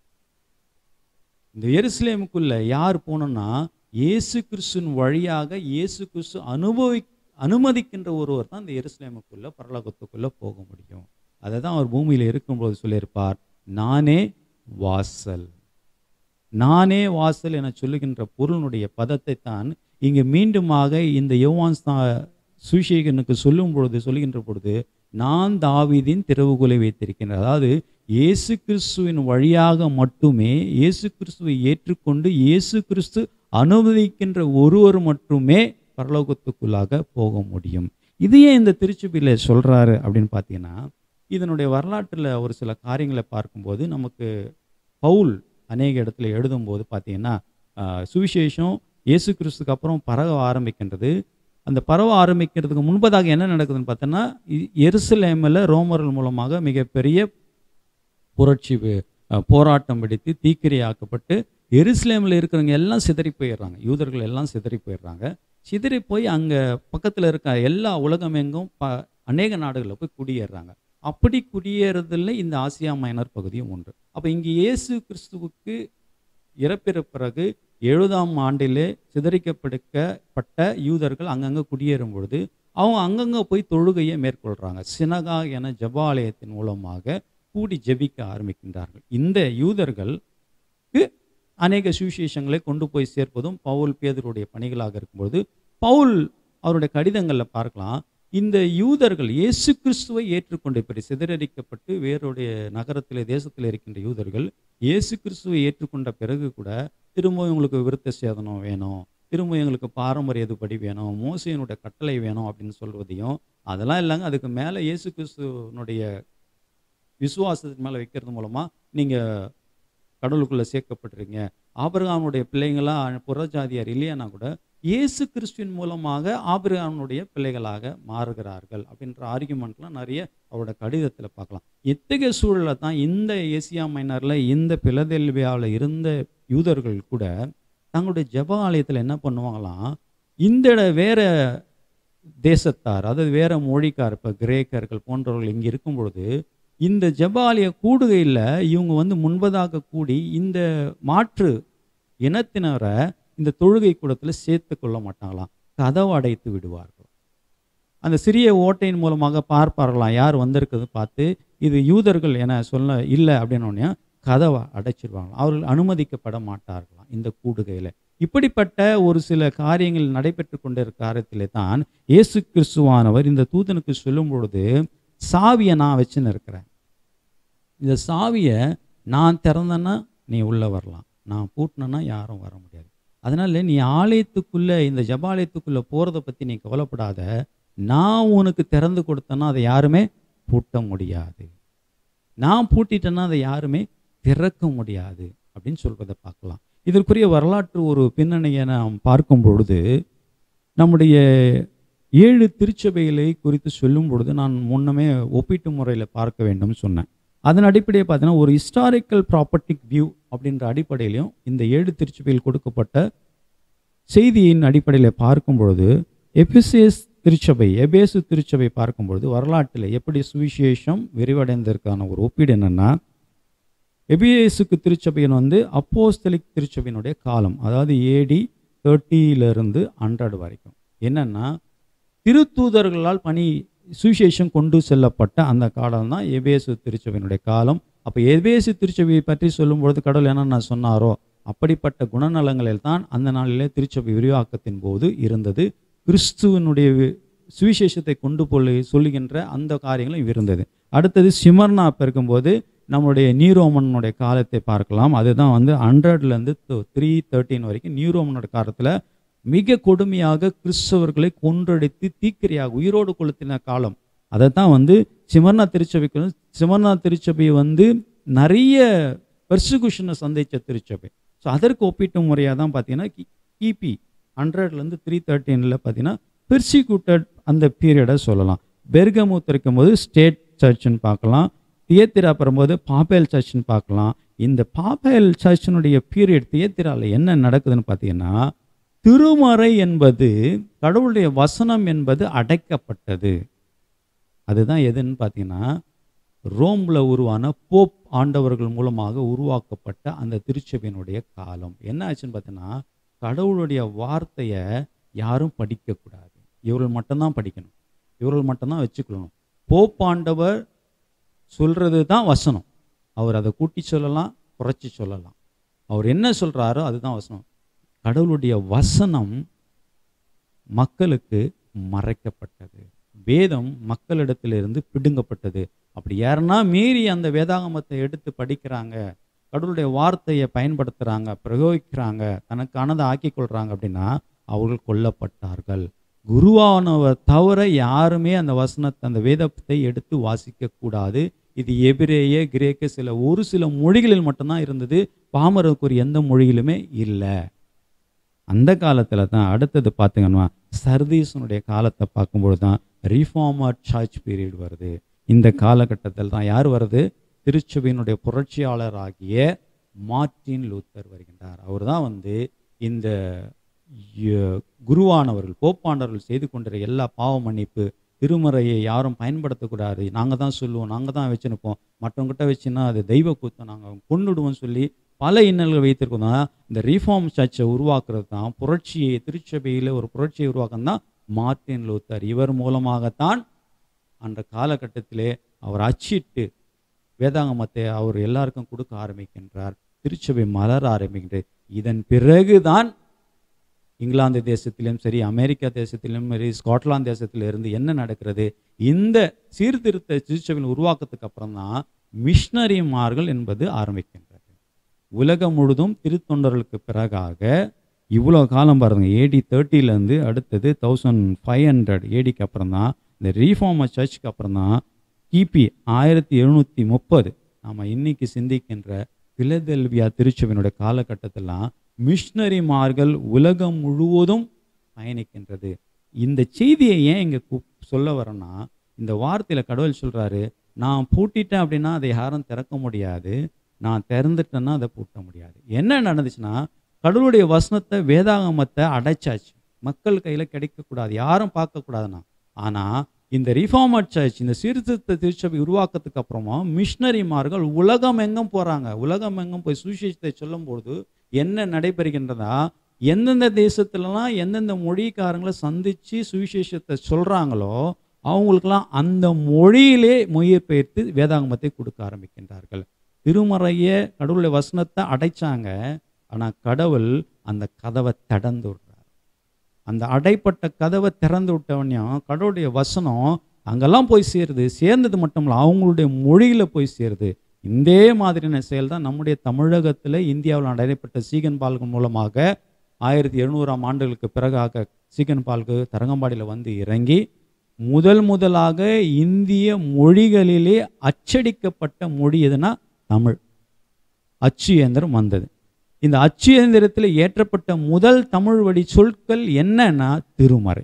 இந்த எருசலேமுக்குள்ள யார் போனோம்னா இயேசு கிறிஸ்துவின் வழியாக இயேசு கிறிஸ்து அனுபவி அனுமதிக்கின்ற ஒருவர் தான் இந்த எருசலேமுக்குள்ள பரலோகத்துக்குள்ள போக முடியும். அதை தான் அவர் பூமியில் இருக்கும்போது சொல்லியிருப்பார், நானே வாசல். நானே வாசல் என சொல்லுகின்ற பொருளுடைய பதத்தை தான் இங்கு மீண்டுமாக இந்த யோவான் சுவிசேஷகனுக்கு சொல்லும் பொழுது சொல்லுகின்ற பொழுது நான் தாவீதின் திறவுகோலை வைத்திருக்கின்றேன். அதாவது இயேசு கிறிஸ்துவின் வழியாக மட்டுமே, இயேசு கிறிஸ்துவை ஏற்றுக்கொண்டு இயேசு கிறிஸ்து அனுமதிக்கின்ற ஒருவர் மட்டுமே பரலோகத்துக்குள்ளாக போக முடியும். இதையே இந்த திருச்சபையில் சொல்கிறாரு அப்படின்னு பார்த்தீங்கன்னா, இதனுடைய வரலாற்றில் ஒரு சில காரியங்களை பார்க்கும்போது நமக்கு பவுல் அநேக இடத்துல எழுதும்போது பார்த்தீங்கன்னா சுவிசேஷம் இயேசு கிறிஸ்துக்கு அப்புறம் பரவ ஆரம்பிக்கின்றது. அந்த பரவ ஆரம்பிக்கிறதுக்கு முன்பதாக என்ன நடக்குதுன்னு பார்த்தோன்னா, எருசலேமில் ரோமர்கள் மூலமாக மிகப்பெரிய புரட்சி போராட்டம் வெடித்து தீக்கிரையாக்கப்பட்டு எருசலேமில் இருக்கிறவங்க எல்லாம் சிதறி போயிடுறாங்க. யூதர்கள் எல்லாம் சிதறி போயிடுறாங்க. சிதறி போய் அங்கே பக்கத்தில் இருக்க எல்லா உலகமெங்கும் ப அநேக நாடுகளில் போய் குடியேறாங்க. அப்படி குடியேறதில் இந்த ஆசியா மைனர் பகுதியும் ஒன்று. அப்போ இங்கே இயேசு கிறிஸ்துவுக்கு இறப்பிற பிறகு எழுபதாம் ஆண்டிலே சிதறிக்கப்பட்ட யூதர்கள் அங்கங்கே குடியேறும் பொழுது அவங்க அங்கங்கே போய் தொழுகையை மேற்கொள்கிறாங்க. சினகா என ஜெபாலயத்தின் மூலமாக கூடி ஜெபிக்க ஆரம்பிக்கின்றார்கள். இந்த யூதர்களுக்கு அநேக சுவிசேஷங்களை கொண்டு போய் சேர்ப்பதும் பவுல் பேதுருடைய பணிகளாக இருக்கும்பொழுது பவுல் அவருடைய கடிதங்களில் பார்க்கலாம், இந்த யூதர்கள் இயேசு கிறிஸ்துவை ஏற்றுக்கொண்டு இப்படி சிதறடிக்கப்பட்டு வேறுடைய நகரத்திலே தேசத்தில் இருக்கின்ற யூதர்கள் இயேசு கிறிஸ்துவை ஏற்றுக்கொண்ட பிறகு கூட திரும்ப இவங்களுக்கு விருத்த சேதனம் வேணும், திரும்ப எங்களுக்கு பாரம்பரிய இதுபடி வேணும், மோசேயினுடைய கட்டளை வேணும் அப்படின்னு சொல்வதையும், அதெல்லாம் இல்லைங்க, அதுக்கு மேலே இயேசு கிறிஸ்துவனுடைய விசுவாசத்தின் மேலே வைக்கிறது மூலமாக நீங்கள் கடவுளுக்குள்ளே சேர்க்கப்பட்டிருங்க, ஆபிரகாமுடைய பிள்ளைங்களாம் புறஜாதியார் இல்லையானா கூட இயேசு கிறிஸ்துவின் மூலமாக ஆபிரகாமுடைய பிள்ளைகளாக மாறுகிறார்கள் அப்படின்ற ஆர்குமெண்ட்லாம் நிறைய அவரோட கடிதத்தில் பார்க்கலாம். இத்தகைய சூழலில் தான் இந்த ஏசியா மைனரில் இந்த பிலதெல்பியாவில் இருந்த யூதர்கள் கூட தங்களுடைய ஜெப ஆலயத்தில் என்ன பண்ணுவாங்களாம், இந்த வேற தேசத்தார், அதாவது வேற மொழிக்கார், இப்போ கிரேக்கர்கள் போன்றவர்கள் இங்கே இருக்கும் பொழுது இந்த ஜெபாலய கூடுகையில் இவங்க வந்து முன்பதாக கூடி இந்த மாற்று இனத்தினரை இந்த தொழுகை கூடத்தில் சேர்த்து கொள்ள மாட்டாங்களாம், கதவு அடைத்து விடுவார்கள். அந்த சிறிய ஓட்டையின் மூலமாக பார்ப்பார்களாம், யார் வந்திருக்கிறது பார்த்து இது யூதர்கள் என சொல்ல இல்லை அப்படின்னோடனே கதவை அடைச்சிடுவாங்களாம், அவர்கள் அனுமதிக்கப்பட மாட்டார்களாம் இந்த கூடுகையில். இப்படிப்பட்ட ஒரு சில காரியங்கள் நடைபெற்று கொண்டிருக்க காரியத்திலே தான் இயேசு கிறிஸ்துவானவர் இந்த தூதனுக்கு சொல்லும் பொழுது, சாவியை நான் வச்சுன்னு இருக்கிறேன், இந்த சாவியை நான் திறந்தேன்னா நீ உள்ளே வரலாம், நான் பூட்டினேன்னா யாரும் வர முடியாது, அதனால் நீ ஆலயத்துக்குள்ளே இந்த ஜபாலயத்துக்குள்ளே போகிறத பற்றி நீ கவலைப்படாத, நான் உனக்கு திறந்து கொடுத்தேன்னா அதை யாருமே பூட்ட முடியாது, நான் பூட்டிட்டேன்னா அதை யாருமே திறக்க முடியாது அப்படின்னு சொல்வதை பார்க்கலாம். இதற்குரிய வரலாற்று ஒரு பின்னணியை நாம் பார்க்கும் பொழுது, நம்முடைய ஏழு திருச்சபைகளை குறித்து சொல்லும் பொழுது நான் முன்னமே ஒப்பீட்டு முறையில் பார்க்க வேண்டும் சொன்னேன். அதன் அடிப்படையை பார்த்தீங்கன்னா ஒரு ஹிஸ்டாரிக்கல் ப்ராப்பர்ட்டிக் வியூ அப்படின்ற அடிப்படையிலையும் இந்த ஏழு திருச்சபையில் கொடுக்கப்பட்ட செய்தியின் அடிப்படையில் பார்க்கும் பொழுது, எபேசு திருச்சபை எபேசு திருச்சபை பார்க்கும் பொழுது வரலாற்றில் எப்படி சுவிசேஷம் விரிவடைந்ததற்கான ஒரு ஒப்பீடு என்னென்னா, எபேசுக்கு திருச்சபையின் வந்து அப்போஸ்தலிக் திருச்சபையினுடைய காலம், அதாவது ஏடி தேர்ட்டியிலிருந்து ஹண்ட்ரட் வரைக்கும். என்னென்னா திருத்தூதர்களால் பணி சுவிசேஷம் கொண்டு செல்லப்பட்ட அந்த காலம் தான் எபேசு திருச்சபையினுடைய காலம். அப்போ எபேசு திருச்சபையை பற்றி சொல்லும்பொழுது கடவுள் என்னென்ன சொன்னாரோ அப்படிப்பட்ட குணநலங்களில் தான் அந்த நாளிலே திருச்சபை விரிவாக்கத்தின் போது இருந்தது. கிறிஸ்துவனுடைய சுவிசேஷத்தை கொண்டு போய் சொல்லுகின்ற அந்த காரியங்களும் இருந்தது. அடுத்தது சிமர்னா இருக்கும்போது நம்மளுடைய நீரோமனுடைய காலத்தை பார்க்கலாம். அதுதான் வந்து ஹண்ட்ரட்லேருந்து த்ரீ தேர்ட்டின் வரைக்கும் நீரோமனுடைய காலத்தில் மிக கொடுமையாக கிறிஸ்தவர்களை கொன்றடித்து தீக்கிரையாக உயிரோடு கொளுத்தின காலம். அதை தான் வந்து சிமர்னா திருச்சபைக்கு சிமர்னா திருச்சபை வந்து நிறைய பெர்சிகுஷனை சந்தித்த திருச்சபை. ஸோ அதற்கு ஒப்பீட்டு முறையாக தான் பார்த்தீங்கன்னா கிபி ஹண்ட்ரட்லேருந்து த்ரீ தேர்ட்டீனில் பார்த்தீங்கன்னா பெர்சிக்யூட்டட் அந்த பீரியடை சொல்லலாம். பெர்கமுத் இருக்கும்போது ஸ்டேட் சர்ச்சுன்னு பார்க்கலாம், தியத்திரா பெறும்போது பாப்பேல் சர்ச்சுன்னு பார்க்கலாம். இந்த பாப்பேல் சர்ச்சினுடைய பீரியட் தியத்திராவில் என்ன நடக்குதுன்னு பார்த்தீங்கன்னா, திருமறை என்பது கடவுளுடைய வசனம் என்பது அடைக்கப்பட்டது. அதுதான் எதுன்னு பார்த்தீங்கன்னா ரோமில் உருவான போப் ஆண்டவர்கள் மூலமாக உருவாக்கப்பட்ட அந்த திருச்சபையினுடைய காலம். என்ன ஆச்சுன்னு பார்த்தீங்கன்னா, கடவுளுடைய வார்த்தையை யாரும் படிக்கக்கூடாது, இவர்கள் மட்டும்தான் படிக்கணும், இவர்கள் மட்டும்தான் வச்சுக்கணும். போப் ஆண்டவர் சொல்கிறது தான் வசனம், அவர் அதை கூட்டி சொல்லலாம் குறைச்சி சொல்லலாம், அவர் என்ன சொல்கிறாரோ அதுதான் வசனம். கடவுளுடைய வசனம் மக்களுக்கு மறைக்கப்பட்டது, வேதம் மக்களிடத்திலிருந்து பிடுங்கப்பட்டது. அப்படி யாருன்னா மீறி அந்த வேதாகமத்தை எடுத்து படிக்கிறாங்க, கடவுளுடைய வார்த்தையை பயன்படுத்துகிறாங்க, பிரயோகிக்கிறாங்க, தனக்கானதை ஆக்கி கொள்கிறாங்க அப்படின்னா அவர்கள் கொல்லப்பட்டார்கள். குருவானவர் தவிர யாருமே அந்த வசனத்தை அந்த வேதத்தை எடுத்து வாசிக்கக்கூடாது. இது எபிரேய கிரேக்க சில ஒரு சில மொழிகளில் மட்டும்தான் இருந்தது, பாமரக்குரிய எந்த மொழியிலுமே இல்லை. அந்த காலத்தில் தான் அடுத்தது பார்த்தீங்கன்னா சர்தீசனுடைய காலத்தை பார்க்கும்பொழுது தான் ரீஃபார்மர் சர்ச் பீரியட் வருது. இந்த காலகட்டத்தில் தான் யார் வருது, திருச்சபையினுடைய புரட்சியாளராகிய மார்ட்டின் லூத்தர் வருகின்றார். அவர் தான் வந்து இந்த குருவானவர்கள் போப்பாண்டவர்கள் செய்து கொண்டிருக்கிற எல்லா பாவ மன்னிப்பு திருமறையை யாரும் பயன்படுத்தக்கூடாது, நாங்கள் தான் சொல்லுவோம், நாங்கள் தான் வச்சுருப்போம், மற்றவங்கிட்ட வச்சுன்னா அது தெய்வ கூத்தம், நாங்கள் கொண்டுடுவோம்னு சொல்லி பல இன்னல்கள் வைத்திருக்கோம். தான் இந்த ரீஃபார்ம் சர்ச்சை உருவாக்குறது தான் புரட்சியை, திருச்சபையில் ஒரு புரட்சியை உருவாக்குறது தான் மார்ட்டின் லூத்தர். இவர் மூலமாகத்தான் அந்த காலகட்டத்திலே அவர் அச்சிட்டு வேதாகமத்தை அவர் எல்லாருக்கும் கொடுக்க ஆரம்பிக்கின்றார், திருச்சபை மலர ஆரம்பிக்கின்றது. இதன் பிறகுதான் இங்கிலாந்து தேசத்திலும் சரி, அமெரிக்கா தேசத்திலும் சரி, ஸ்காட்லாந்து தேசத்திலிருந்து என்ன நடக்கிறது? இந்த சீர்திருத்த திருச்சபையின் உருவாக்கத்துக்கு அப்புறம் தான் மிஷனரிமார்கள் என்பது ஆரம்பிக்கின்றது. உலகம் முழுதும் திருத்தொண்டர்களுக்கு பிறகாக இவ்வளோ காலம் பாருங்கள், ஏடி தேர்ட்டிலேருந்து அடுத்தது தௌசண்ட் ஃபைவ் ஹண்ட்ரட் ஏடிக்கு அப்புறம் தான் இந்த ரீஃபார்மர் சர்ச்சுக்கு அப்புறம் தான் கிபி ஆயிரத்தி எழுநூற்றி முப்பது நாம் இன்னைக்கு சிந்திக்கின்ற பிலதெல்பியா திருச்சபையினுடைய காலகட்டத்திலாம் மிஷனரிமார்கள் உலகம் முழுவதும் பயணிக்கின்றது. இந்த செய்தியை ஏன் இங்கே சொல்ல வரேன்னா, இந்த வார்த்தையில் கடவுள் சொல்கிறாரு, நான் பூட்டிட்டேன் அப்படின்னா அதை யாரும் திறக்க முடியாது, நான் திறந்துட்டேன்னா அதை பூட்ட முடியாது. என்ன நடந்துச்சுன்னா, கடவுளுடைய வசனத்தை வேதாகமத்தை அடைச்சாச்சு, மக்கள் கையில் கிடைக்கக்கூடாது, யாரும் பார்க்கக்கூடாதுன்னா. ஆனால் இந்த ரிஃபார்மர் சர்ச், இந்த சீர்திருத்த திருச்சபை உருவாக்கத்துக்கு அப்புறமா மிஷனரிமார்கள் உலகம் எங்கும் போகிறாங்க. உலகம் எங்கும் போய் சுவிசேஷத்தை சொல்லும்போது என்ன நடைபெறுகின்றதா, எந்தெந்த தேசத்துலலாம் எந்தெந்த மொழிக்காரங்களை சந்தித்து சுவிசேஷத்தை சொல்கிறாங்களோ அவங்களுக்கெல்லாம் அந்த மொழியிலே மொழிபெயர்த்து வேதாகமத்தை கொடுக்க ஆரம்பிக்கின்றார்கள். திருமறையை கடவுளுடைய வசனத்தை அடைச்சாங்க, ஆனால் கடவுள் அந்த கதவை திறந்து விடுறார். அந்த அடைப்பட்ட கதவை திறந்து விட்டவனையும் கடவுளுடைய வசனம் அங்கெல்லாம் போய் சேருது. சேர்ந்தது மட்டும் இல்லை, அவங்களுடைய மொழியில் போய் சேருது. இதே மாதிரியான செயல் தான் நம்முடைய தமிழகத்தில் இந்தியாவில் நடைபெற்ற சீகன் பால்கு மூலமாக ஆயிரத்தி எழுநூறாம் ஆண்டுகளுக்கு பிறகாக சீகன் பால்கு தரங்கம்பாடியில் வந்து இறங்கி முதல் முதலாக இந்திய மொழிகளிலே அச்சடிக்கப்பட்ட மொழி எதுனா தமிழ். அச்சு இயந்திரம் வந்தது. இந்த அச்சு இயந்திரத்தில் ஏற்றப்பட்ட முதல் தமிழ் வழி சொற்கள் என்னன்னா திருமறை.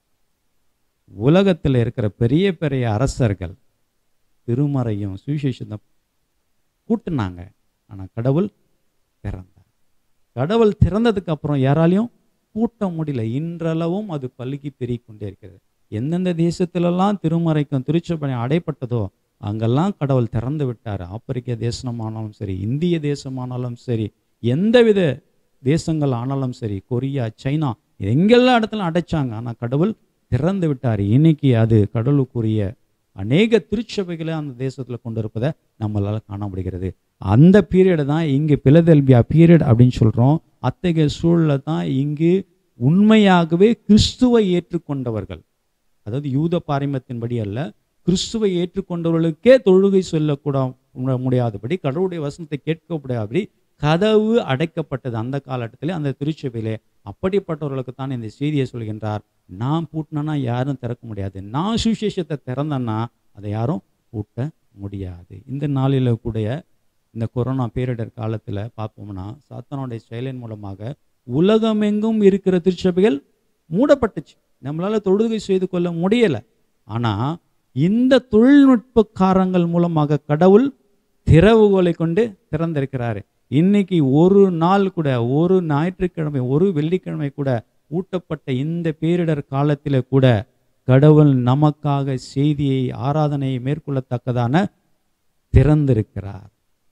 உலகத்தில் இருக்கிற பெரிய பெரிய அரசர்கள் திருமறையும் சுவிசேஷத்தை கூட்டினாங்க, ஆனால் கடவுள் திறந்தார். கடவுள் திறந்ததுக்கு அப்புறம் யாராலையும் கூட்ட முடியல. இன்றளவும் அது பல்கி பெருகி கொண்டே இருக்கிறது. எந்தெந்த தேசத்திலெல்லாம் திருமறைக்கும் திருச்சபை அடைப்பட்டதோ அங்கெல்லாம் கடவுள் திறந்து விட்டார். ஆப்பிரிக்க தேசமானாலும் சரி, இந்திய தேசமானாலும் சரி, எந்தவித தேசங்கள் ஆனாலும் சரி, கொரியா, சைனா, எங்கெல்லாம் இடத்துல அடைச்சாங்க, ஆனால் கடவுள் திறந்து விட்டார். இன்னைக்கு அது கடவுளுக்குரிய அநேக திருச்சபைகளை அந்த தேசத்தில் கொண்டு இருப்பதை நம்மளால் காண முடிகிறது. அந்த பீரியடு தான் இங்கு பிலதெல்பியா பீரியட் அப்படின்னு சொல்கிறோம். அத்தகைய சூழலில் தான் இங்கு உண்மையாகவே கிறிஸ்துவை ஏற்றுக்கொண்டவர்கள், அதாவது யூத பாரம்பரியத்தின்படி அல்ல, கிறிஸ்துவை ஏற்றுக்கொண்டவர்களுக்கே தொழுகை சொல்லக்கூட முடியாதபடி, கடவுளுடைய வசனத்தை கேட்க முடியாதபடி கதவு அடைக்கப்பட்டது அந்த காலகட்டத்திலே அந்த திருச்சபையிலே. அப்படிப்பட்டவர்களுக்கு தான் இந்த செய்தியை சொல்கின்றார். நான் பூட்டினா யாரும் திறக்க முடியாது, நான் சுவிசேஷத்தை திறந்தேன்னா அதை யாரும் பூட்ட முடியாது. இந்த நாளில் கூட இந்த கொரோனா பேரிடர் காலத்தில் பார்ப்போம்னா சாத்தானுடைய செயலின் மூலமாக உலகமெங்கும் இருக்கிற திருச்சபைகள் மூடப்பட்டுச்சு. நம்மளால் தொழுகை செய்து கொள்ள முடியலை. ஆனால் இந்த தொழில்நுட்பக்காரங்கள் மூலமாக கடவுள் திறவுகோலை கொண்டு திறந்திருக்கிறாரு. இன்னைக்கு ஒரு நாள் கூட, ஒரு ஞாயிற்றுக்கிழமை, ஒரு வெள்ளிக்கிழமை கூட ஊட்டப்பட்ட இந்த பேரிடர் காலத்தில் கூட கடவுள் நமக்காக செய்தியை, ஆராதனையை மேற்கொள்ளத்தக்கதான திறந்திருக்கிறார்.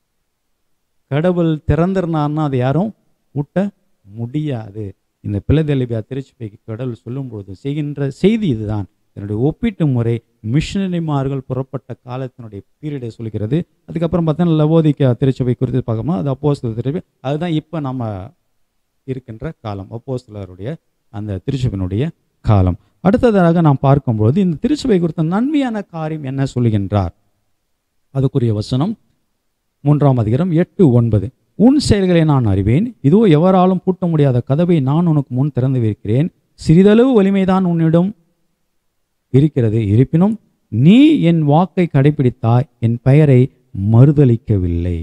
கடவுள் திறந்திருந்தார்னா அதை யாரும் ஊட்ட முடியாது. இந்த பிலதெல்பியா திருச்சபைக்கு கடவுள் சொல்லும்பொழுது செய்கின்ற செய்தி இதுதான். இதனுடைய ஒப்பீட்டு முறை மிஷனரிமார்கள் புறப்பட்ட காலத்தினுடைய பீரியடை சொல்கிறது. அதுக்கப்புறம் பார்த்தீங்கன்னா லவோதிக்கா திருச்சபை குறித்து பார்க்கணும், அது அப்போஸ்தலர் திருச்சபை. அதுதான் இப்போ நம்ம இருக்கின்ற காலம், அப்போஸ்தலருடைய அந்த திருச்சபையினுடைய காலம். அடுத்ததாக நாம் பார்க்கும்பொழுது இந்த திருச்சபை குறித்த நன்மையான காரியம் என்ன சொல்லுகின்றார். அதுக்குரிய வசனம் மூன்றாம் அதிகாரம் எட்டு ஒன்பது. உன் செயல்களை நான் அறிவேன், இதோ எவராலும் பூட்ட முடியாத கதவை நான் உனக்கு முன் திறந்து வைக்கிறேன், சிறிதளவு வலிமைதான் உன்னிடம் இருக்கிறது, இருப்பினும் நீ என் வாக்கை கடைபிடித்தாய், என் பெயரை மறுதலிக்கவில்லை.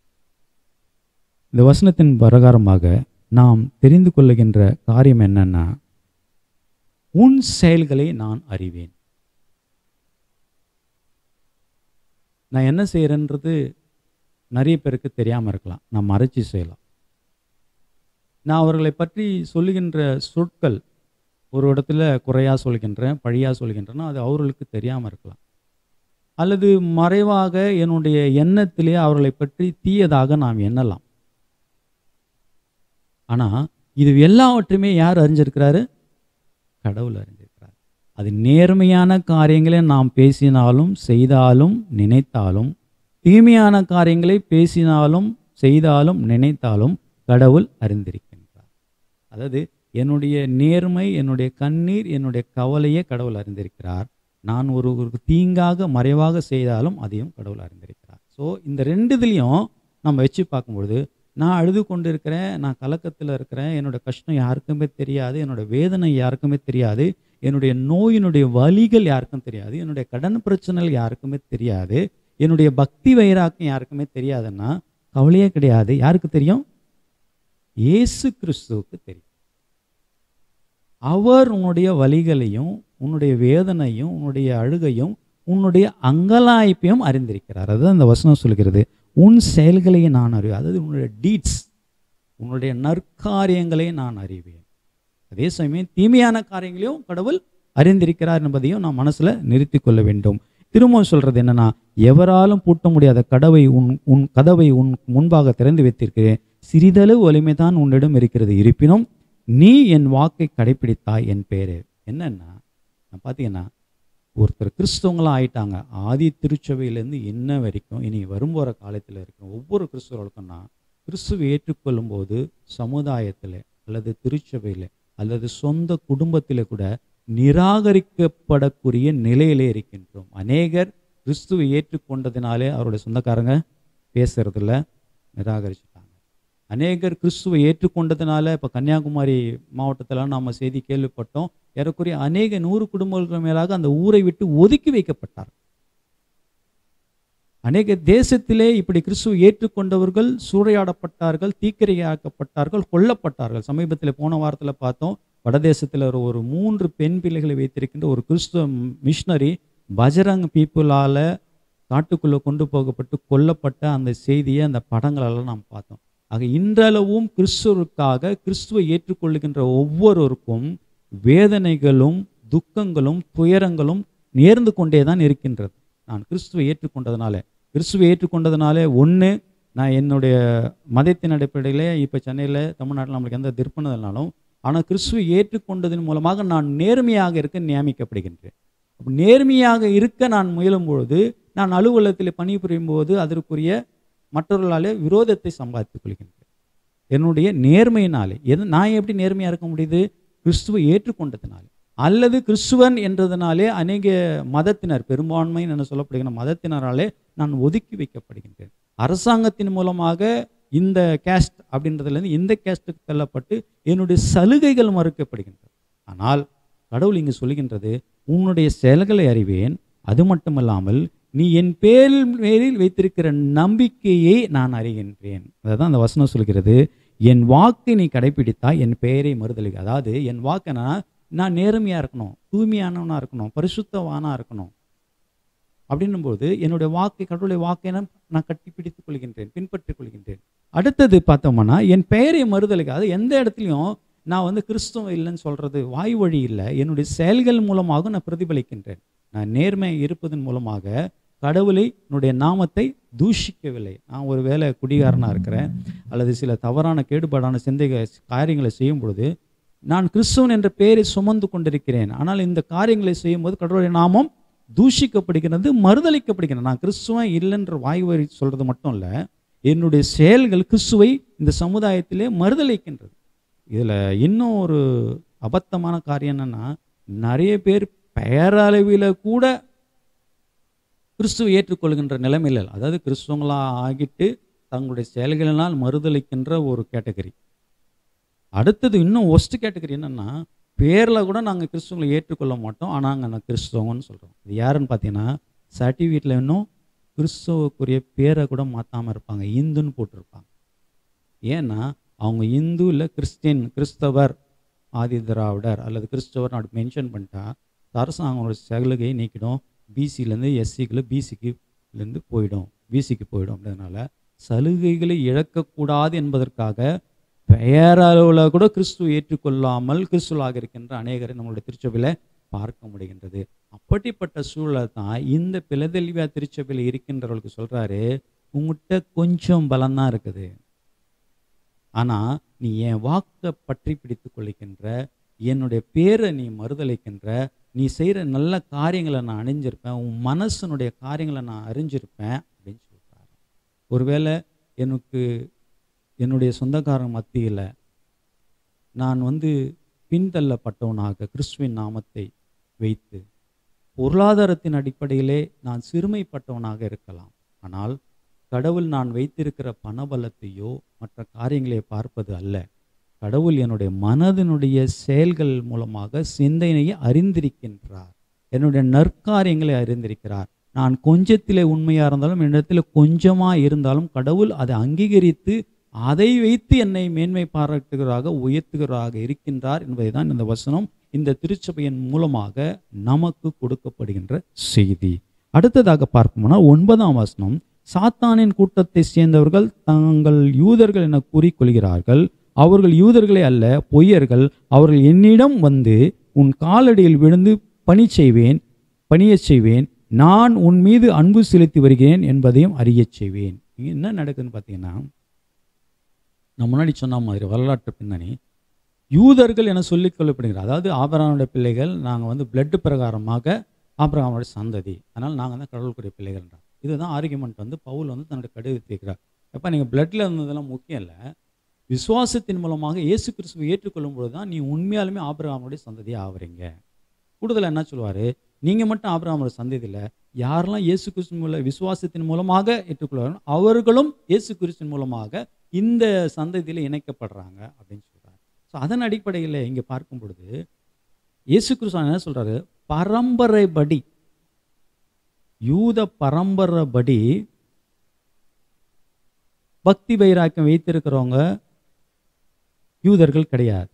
இந்த வசனத்தின் பிரகாரமாக நாம் தெரிந்து கொள்ளுகின்ற காரியம் என்னன்னா, உன் செயல்களை நான் அறிவேன். நான் என்ன செய்யறேன்றது நிறைய பேருக்கு தெரியாமல் இருக்கலாம், நான் மறைச்சி செய்யலாம். நான் அவர்களை பற்றி சொல்லுகின்ற சொற்கள் ஒரு இடத்துல குறையாக சொல்கின்றேன், பழியாக சொல்கின்றேன்னா அது அவர்களுக்கு தெரியாமல் இருக்கலாம். அல்லது மறைவாக என்னுடைய எண்ணத்திலே அவர்களை பற்றி தீயதாக நாம் எண்ணலாம். ஆனால் இது எல்லாவற்றையுமே யார் அறிஞ்சிருக்கிறாரு? கடவுள் அறிஞ்சிருக்கிறார். அது நேர்மையான காரியங்களை நாம் பேசினாலும் செய்தாலும் நினைத்தாலும், தீமையான காரியங்களை பேசினாலும் செய்தாலும் நினைத்தாலும் கடவுள் அறிந்திருக்கின்றார். அதாவது என்னுடைய நேர்மை, என்னுடைய கண்ணீர், என்னுடைய கவலையே கடவுள் அறிந்திருக்கிறார். நான் ஒரு ஒரு தீங்காக மறைவாக செய்தாலும் அதையும் கடவுள் அறிந்திருக்கிறார். ஸோ இந்த ரெண்டு இதுலேயும் நம்ம வச்சு பார்க்கும்பொழுது, நான் அழுது கொண்டு இருக்கிறேன், நான் கலக்கத்தில் இருக்கிறேன், என்னோடய கஷ்டம் யாருக்குமே தெரியாது, என்னோடய வேதனை யாருக்குமே தெரியாது, என்னுடைய நோயினுடைய வலிகள் யாருக்கும் தெரியாது, என்னுடைய கடன் பிரச்சனைகள் யாருக்குமே தெரியாது, என்னுடைய பக்தி வைராக்கியம் யாருக்குமே தெரியாதுன்னா கவலையே கிடையாது. யாருக்கு தெரியும்? இயேசு கிறிஸ்துவுக்கு தெரியும். அவர் உன்னுடைய வலிகளையும், உன்னுடைய வேதனையும், உன்னுடைய அழுகையும், உன்னுடைய அங்கலாய்ப்பையும் அறிந்திருக்கிறார். அதுதான் இந்த வசனம் சொல்கிறது. உன் செயல்களையும் நான் அறிவேன். அதாவது உன்னுடைய டீட்ஸ், உன்னுடைய நற்காரியங்களை நான் அறிவேன். அதே சமயம் தீமையான காரியங்களையும் கடவுள் அறிந்திருக்கிறார் என்பதையும் நான் மனசில் நிறுத்தி கொள்ள வேண்டும். திரும்பவும் சொல்றது என்னன்னா, எவராலும் பூட்ட முடியாத கடவை உன் உன் கதவை உன் முன்பாக திறந்து வைத்திருக்கிறேன். சிறிதளவு வலிமை தான் உன்னிடம் இருக்கிறது, இருப்பினும் நீ என் வாக்கை கடைப்பிடித்தாய் என் பேரு. என்னன்னா, நான் பார்த்தீங்கன்னா ஒருத்தர் கிறிஸ்தவங்களாம் ஆயிட்டாங்க. ஆதி திருச்சபையிலேருந்து இன்ன வரைக்கும் இனி வரும்போகிற காலத்தில் இருக்கிற ஒவ்வொரு கிறிஸ்தவர்களுக்கும்னா, கிறிஸ்துவை ஏற்றுக்கொள்ளும் போது சமுதாயத்தில் அல்லது திருச்சபையில் அல்லது சொந்த குடும்பத்தில் கூட நிராகரிக்கப்படக்கூடிய நிலையிலே இருக்கின்றோம். அநேகர் கிறிஸ்துவை ஏற்றுக்கொண்டதினாலே அவருடைய சொந்தக்காரங்க பேசுறதில்ல, நிராகரிச்சுட்டாங்க. அநேகர் கிறிஸ்துவை ஏற்றுக்கொண்டதுனால இப்போ கன்னியாகுமரி மாவட்டத்தில் நாம் செய்தி கேள்விப்பட்டோம், ஏறக்குறைய அநேக நூறு குடும்பங்கள் மேலாக அந்த ஊரை விட்டு ஒதுக்கி வைக்கப்பட்டார். அநேக தேசத்திலே இப்படி கிறிஸ்துவை ஏற்றுக்கொண்டவர்கள் சூறையாடப்பட்டார்கள், தீக்கிரையாக்கப்பட்டார்கள், கொல்லப்பட்டார்கள். சமீபத்தில் போன வாரத்தில் பார்த்தோம், வடதேசத்தில் ஒரு மூன்று பெண் பிள்ளைகளை வைத்திருக்கின்ற ஒரு கிறிஸ்துவ மிஷனரி பஜரங் பீப்புளால் காட்டுக்குள்ளே கொண்டு போகப்பட்டு கொல்லப்பட்ட அந்த செய்தியை, அந்த படங்களெல்லாம் நாம் பார்த்தோம். ஆக இன்றளவும் கிறிஸ்துவுக்காக கிறிஸ்துவை ஏற்றுக்கொள்ளுகின்ற ஒவ்வொருவருக்கும் வேதனைகளும் துக்கங்களும் துயரங்களும் நேர்ந்து கொண்டே தான் இருக்கின்றது. நான் கிறிஸ்துவை ஏற்றுக்கொண்டதுனால கிறிஸ்துவை ஏற்றுக்கொண்டதுனால ஒன்று, நான் என்னுடைய மதத்தின் அடிப்படையில் இப்போ சென்னையில் தமிழ்நாட்டில் நம்மளுக்கு எந்த திருப்பணம் இல்லைனாலும், ஆனால் கிறிஸ்துவை ஏற்றுக்கொண்டதன் மூலமாக நான் நேர்மையாக இருக்க நியமிக்கப்படுகின்றேன். அப்போ நேர்மையாக இருக்க நான் முயலும் பொழுது, நான் அலுவலகத்தில் பணிபுரியும் போது அதற்குரிய மற்றவர்களாலே விரோதத்தை சம்பாதித்துக் கொள்கின்றேன். என்னுடைய நேர்மையினாலே. எது நான் எப்படி நேர்மையாக இருக்க முடியுது? கிறிஸ்துவை ஏற்றுக்கொண்டதுனாலே. அல்லது கிறிஸ்துவன் என்றதுனாலே அநேக மதத்தினர், பெரும்பான்மை என சொல்லப்படுகிற மதத்தினராலே நான் ஒதுக்கி வைக்கப்படுகின்றேன். அரசாங்கத்தின் மூலமாக இந்த கேஸ்ட் அப்படின்றதுலேருந்து இந்த கேஸ்ட்டுக்கு தள்ளப்பட்டு என்னுடைய சலுகைகள் மறுக்கப்படுகின்றன. ஆனால் கடவுள் இங்கு சொல்கின்றது, உன்னுடைய செயல்களை அறிவேன், அது மட்டுமல்லாமல் நீ என் பேர் மேலில் வைத்திருக்கிற நம்பிக்கையை நான் அறிகின்றேன். அதுதான் அந்த வசனம் சொல்கிறது, என் வாக்கை நீ கடைப்பிடித்தா என் பெயரை மறுதலி. அதாவது என் வாக்கு என்னன்னா, நான் நேர்மையாக இருக்கணும், தூய்மையானவனாக இருக்கணும், பரிசுத்தவானாக இருக்கணும். அப்படின்னும் போது என்னுடைய வாக்கை, கடவுளுடைய வாக்கை நான் கட்டி பிடித்துக் கொள்கின்றேன், பின்பற்றிக் கொள்கின்றேன். அடுத்தது பார்த்தோம்னா, என் பெயரை மறுதலிக்க. அது எந்த இடத்துலையும் நான் வந்து கிறிஸ்துவம் இல்லைன்னு சொல்றது வாய் வழி இல்லை, என்னுடைய செயல்கள் மூலமாக நான் பிரதிபலிக்கின்றேன். நான் நேர்மை இருப்பதன் மூலமாக கடவுளை, என்னுடைய நாமத்தை தூஷிக்கவில்லை. நான் ஒரு வேளை குடிகாரனாக இருக்கிறேன் அல்லது சில தவறான கேடுபாடான சிந்தை காரியங்களை செய்யும் பொழுது நான் கிறிஸ்துவன் என்ற பெயரை சுமந்து கொண்டிருக்கிறேன். ஆனால் இந்த காரியங்களை செய்யும்போது கடவுளுடைய நாமம் தூஷிக்கப்படுகிறது, மறுதளிக்கப்படுகிறது. நான் கிறிஸ்துவன் இல்லைன்ற வாய் வழி சொல்றது மட்டும் இல்லை, என்னுடைய செயல்கள் கிறிஸ்துவை இந்த சமுதாயத்திலே மறுதளிக்கின்றது. இதில் இன்னும் ஒரு அபத்தமான காரியம் என்னன்னா, நிறைய பேர் பெயரளவில் கூட கிறிஸ்துவை ஏற்றுக்கொள்கின்ற நிலைமையில், அதாவது கிறிஸ்துவங்களாக ஆகிட்டு தங்களுடைய செயல்களினால் மறுதளிக்கின்ற ஒரு கேட்டகரி. அடுத்தது இன்னும் ஒஸ்ட் கேட்டகரி என்னென்னா, பேரில் கூட நாங்கள் கிறிஸ்துவங்களை ஏற்றுக்கொள்ள மாட்டோம், ஆனால் நாங்கள் கிறிஸ்துவங்கன்னு சொல்கிறோம். இது யாருன்னு பார்த்தீங்கன்னா, சர்டிஃபிகேட்டில் இன்னும் கிறிஸ்துவுக்குரிய பேரை கூட மாற்றாமல் இருப்பாங்க, இந்துன்னு போட்டிருப்பாங்க. ஏன்னா அவங்க இந்து இல்லை கிறிஸ்டின், கிறிஸ்தவர், ஆதி திராவிடர் அல்லது கிறிஸ்தவர் அப்படி மென்ஷன் பண்ணிட்டா அரசாங்கங்களோட சலுகையை நீக்கிடும். பிசிலேருந்து எஸ்சிக்குள்ள பிசிக்குலேருந்து போயிடும், பிசிக்கு போயிடும். அப்படின்றதுனால சலுகைகளை இழக்கக்கூடாது என்பதற்காக பெயரளவில் கூட கிறிஸ்துவை ஏற்றுக்கொள்ளாமல் கிறிஸ்துவாக இருக்கின்ற அநேகரை நம்மளுடைய திருச்சபையில் பார்க்க முடிகின்றது. அப்படிப்பட்ட சூழல் தான் இந்த பிலதெல்வியா திருச்சபையில் இருக்கின்றவர்களுக்கு சொல்கிறாரு, உங்கள்கிட்ட கொஞ்சம் பலம்தான் இருக்குது, ஆனால் நீ என் வாக்கை பற்றி பிடித்து கொள்ளிக்கின்ற, என்னுடைய பேரை நீ மறுதளிக்கின்ற, நீ செய்கிற நல்ல காரியங்களை நான் அணிஞ்சிருப்பேன், உன் மனசனுடைய காரியங்களை நான் அறிஞ்சிருப்பேன் அப்படின்னு சொல்கிறாரு. ஒருவேளை எனக்கு என்னுடைய சொந்தக்காரன் மத்தியில் நான் வந்து பின்தள்ளப்பட்டவனாக கிறிஸ்துவின் நாமத்தை வைத்து பொருளாதாரத்தின் அடிப்படையிலே நான் சிறுமைப்பட்டவனாக இருக்கலாம். ஆனால் கடவுள் நான் வைத்திருக்கிற பணபலத்தையோ மற்ற காரியங்களை பார்ப்பது அல்ல. கடவுள் என்னுடைய மனதினுடைய செயல்கள் மூலமாக சிந்தனையை அறிந்திருக்கின்றார், என்னுடைய நற்காரியங்களை அறிந்திருக்கிறார். நான் கொஞ்சத்திலே உண்மையாக இருந்தாலும் என்னிடத்தில் கொஞ்சமாக இருந்தாலும் கடவுள் அதை அங்கீகரித்து அதை வைத்து என்னை மேன்மை பாராட்டுகிறாக உயர்த்துகிறாக இருக்கின்றார் என்பதை தான் இந்த வசனம் இந்த திருச்சபையின் மூலமாக நமக்கு கொடுக்கப்படுகின்ற செய்தி. அடுத்ததாக பார்ப்போம்னா ஒன்பதாம் வசனம், சாத்தானின் கூட்டத்தை சேர்ந்தவர்கள் தாங்கள் யூதர்கள் என கூறிக்கொள்கிறார்கள். அவர்கள் யூதர்களே அல்ல, பொய்யர்கள். அவர்கள் என்னிடம் வந்து உன் காலடியில் விழுந்து பணி செய்வேன் பணியச் செய்வேன், நான் உன் மீது அன்பு செலுத்தி வருகிறேன் என்பதையும் அறியச் செய்வேன். என்ன நடக்குதுன்னு பார்த்தீங்கன்னா, நான் முன்னாடி சொன்ன மாதிரி வரலாற்று பின்னணி, யூதர்கள் என சொல்லிக் கொள்ளப்படுகிறார். அதாவது ஆபிரகாமுடைய பிள்ளைகள், நாங்கள் வந்து பிளட் பிரகாரமாக ஆபிரகாமுடைய சந்ததி, அதனால் நாங்கள் தான் கடவுளுக்குரிய பிள்ளைகள்ன்றார். இதுதான் ஆர்குமெண்ட் வந்து பவுல் வந்து தன்னுடைய கடிதத்தை வைக்கிறார். எப்போ நீங்கள் பிளட்டில் இருந்ததெல்லாம் முக்கியம் இல்லை, விசுவாசத்தின் மூலமாக இயேசு கிறிஸ்துவை ஏற்றுக்கொள்ளும் பொழுது தான் நீ உண்மையாலுமே ஆபிரகாமுடைய சந்ததியாக ஆகுறீங்க. கூடுதலாக என்ன சொல்லுவார், நீங்கள் மட்டும் ஆபிரகாமுடைய சந்ததியில் யாரெல்லாம் இயேசு கிறிஸ்துவின் மூலம் விசுவாசத்தின் மூலமாக ஏற்றுக்கொள்வார்கள் அவர்களும் இயேசு கிறிஸ்துவின் மூலமாக இந்த சந்ததியில் இணைக்கப்படுறாங்க அப்படின்னு சொல்கிறார். ஸோ அதன் அடிப்படையில் இங்கே பார்க்கும் பொழுது இயேசு கிறிஸ்து என்ன சொல்கிறாரு, பரம்பரைப்படி யூத பரம்பரைப்படி பக்தி வைராக்கியம் வைத்திருக்கிறவங்க யூதர்கள் கிடையாது.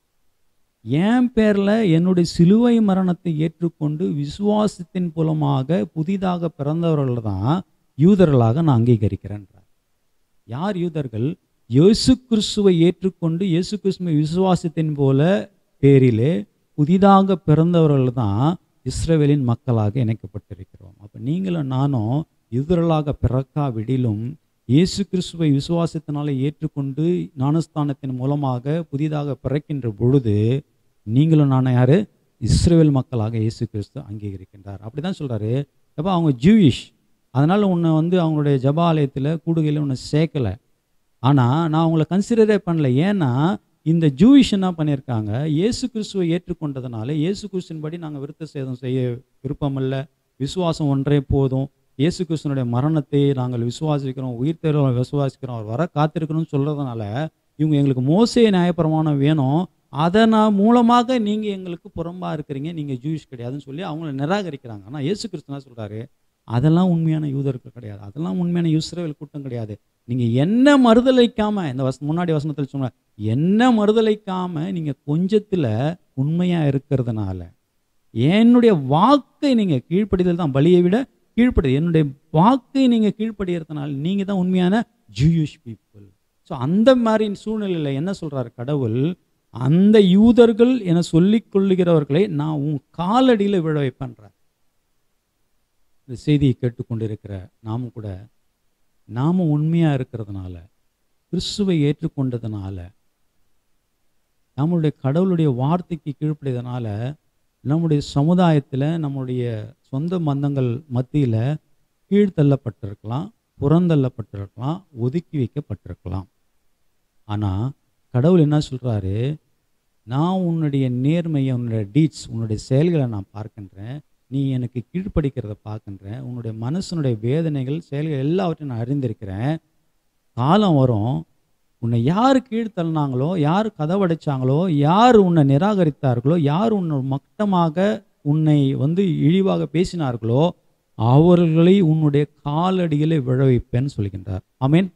என் பேரில் என்னுடைய சிலுவை மரணத்தை ஏற்றுக்கொண்டு விசுவாசத்தின் மூலமாக புதிதாக பிறந்தவர்கள் தான் யூதர்களாக நான் அங்கீகரிக்கிறேன்றார். யார் யூதர்கள்? இயேசு கிறிஸ்துவை ஏற்றுக்கொண்டு இயேசு கிறிஸ்துவை விசுவாசத்தின் போல பேரிலே புதிதாக பிறந்தவர்கள் தான் இஸ்ரவேலின் மக்களாக இணைக்கப்பட்டிருக்கிறோம். அப்போ நீங்களும் நானும் யூதர்களாக பிறக்காவிடிலும் இயேசு கிறிஸ்துவை விசுவாசத்தினாலே ஏற்றுக்கொண்டு ஞானஸ்தானத்தின் மூலமாக புதிதாக பிறக்கின்ற பொழுது நீங்களும் நானும் யார்? இஸ்ரவேல் மக்களாக இயேசு கிறிஸ்து அங்கீகரிக்கின்றார். அப்படி தான் சொல்கிறாரு. அப்போ அவங்க ஜூயிஷ், அதனால் உன்னை வந்து அவங்களுடைய ஜபாலயத்தில் கூடுகையில் உன்னை சேர்க்கலை. ஆனால் நான் அவங்கள கன்சிடரே பண்ணல. ஏன்னா இந்த ஜூயிஷ் என்ன பண்ணியிருக்காங்க, இயேசு கிறிஸ்துவை ஏற்றுக்கொண்டதுனால இயேசு கிறிஸ்துவின்படி நாங்கள் விருத்த சேதம் செய்ய விருப்பமில்லை, விசுவாசம் ஒன்றே போதும், இயேசு கிறிஸ்துவனுடைய மரணத்தை நாங்கள் விசுவாசிக்கிறோம், உயிர்த்தெழுதலை விசுவாசிக்கிறோம், அவர் வர காத்திருக்கணும்னு சொல்கிறதுனால இவங்க எங்களுக்கு மோசே நியாயப்பிரமாணம் வேணும், அதனால் மூலமாக நீங்கள் எங்களுக்கு புறம்பாக இருக்கிறீங்க, நீங்கள் ஜூயிஷ் கிடையாதுன்னு சொல்லி அவங்கள நிராகரிக்கிறாங்க. ஆனால் இயேசு கிறிஸ்து என்ன சொல்கிறாரு, அதெல்லாம் உண்மையான யூதர்கள் கிடையாது, அதெல்லாம் உண்மையான இஸ்ரவேல் கூட்டம் கிடையாது. நீங்கள் என்ன மறுதலைக்காமல், இந்த வச முன்னாடி வசனத்தில் சொன்ன என்ன மறுதலைக்காமல் நீங்கள் கொஞ்சத்தில் உண்மையாக இருக்கிறதுனால, என்னுடைய வாக்கை நீங்கள் கீழ்ப்படிதல் தான் பலியை விட கீழ்ப்படி, என்னுடைய வாக்கை நீங்கள் கீழ்ப்படுகிறதுனால நீங்கள் தான் உண்மையான ஜூயிஷ் பீப்புள். ஸோ அந்த மாதிரி சூழ்நிலையில் என்ன சொல்கிறார் கடவுள், அந்த யூதர்கள் என சொல்லிக் கொள்ளுகிறவர்களை நான் உன் காலடியில் விழ வைப்பேன்றார். இந்த செய்தியை கேட்டுக்கொண்டிருக்கிற நாமும் கூட நாமும் உண்மையாக இருக்கிறதுனால, கிறிஸ்துவை ஏற்றுக்கொண்டதுனால, நம்மளுடைய கடவுளுடைய வார்த்தைக்கு கீழ்ப்படியதுனால நம்முடைய சமுதாயத்தில் நம்முடைய சொந்த பந்தங்கள் மத்தியில் கீழ்த்தள்ளப்பட்டிருக்கலாம், புறந்தள்ளப்பட்டிருக்கலாம், ஒதுக்கி வைக்கப்பட்டிருக்கலாம். ஆனால் கடவுள் என்ன சொல்கிறாரு, நான் உன்னுடைய நேர்மையை, உன்னுடைய டீட்ஸ், உன்னுடைய செயல்களை நான் பார்க்கின்றேன், நீ எனக்கு கீழ்ப்படிக்கிறத பார்க்கின்றேன், உன்னுடைய மனசனுடைய வேதனைகள் செயல்கள் எல்லாவற்றையும் நான் அறிந்திருக்கிறேன். காலம் வரும், உன்னை யார் கீழ்த்தள்ளினாங்களோ, யார் கதவடைச்சாங்களோ, யார் உன்னை நிராகரித்தார்களோ, யார் உன்னை மட்டமாக உன்னை வந்து இழிவாக பேசினார்களோ அவர்களை உன்னுடைய காலடியிலே விழ வைப்பேன்னு சொல்கின்றார். ஆமீன்.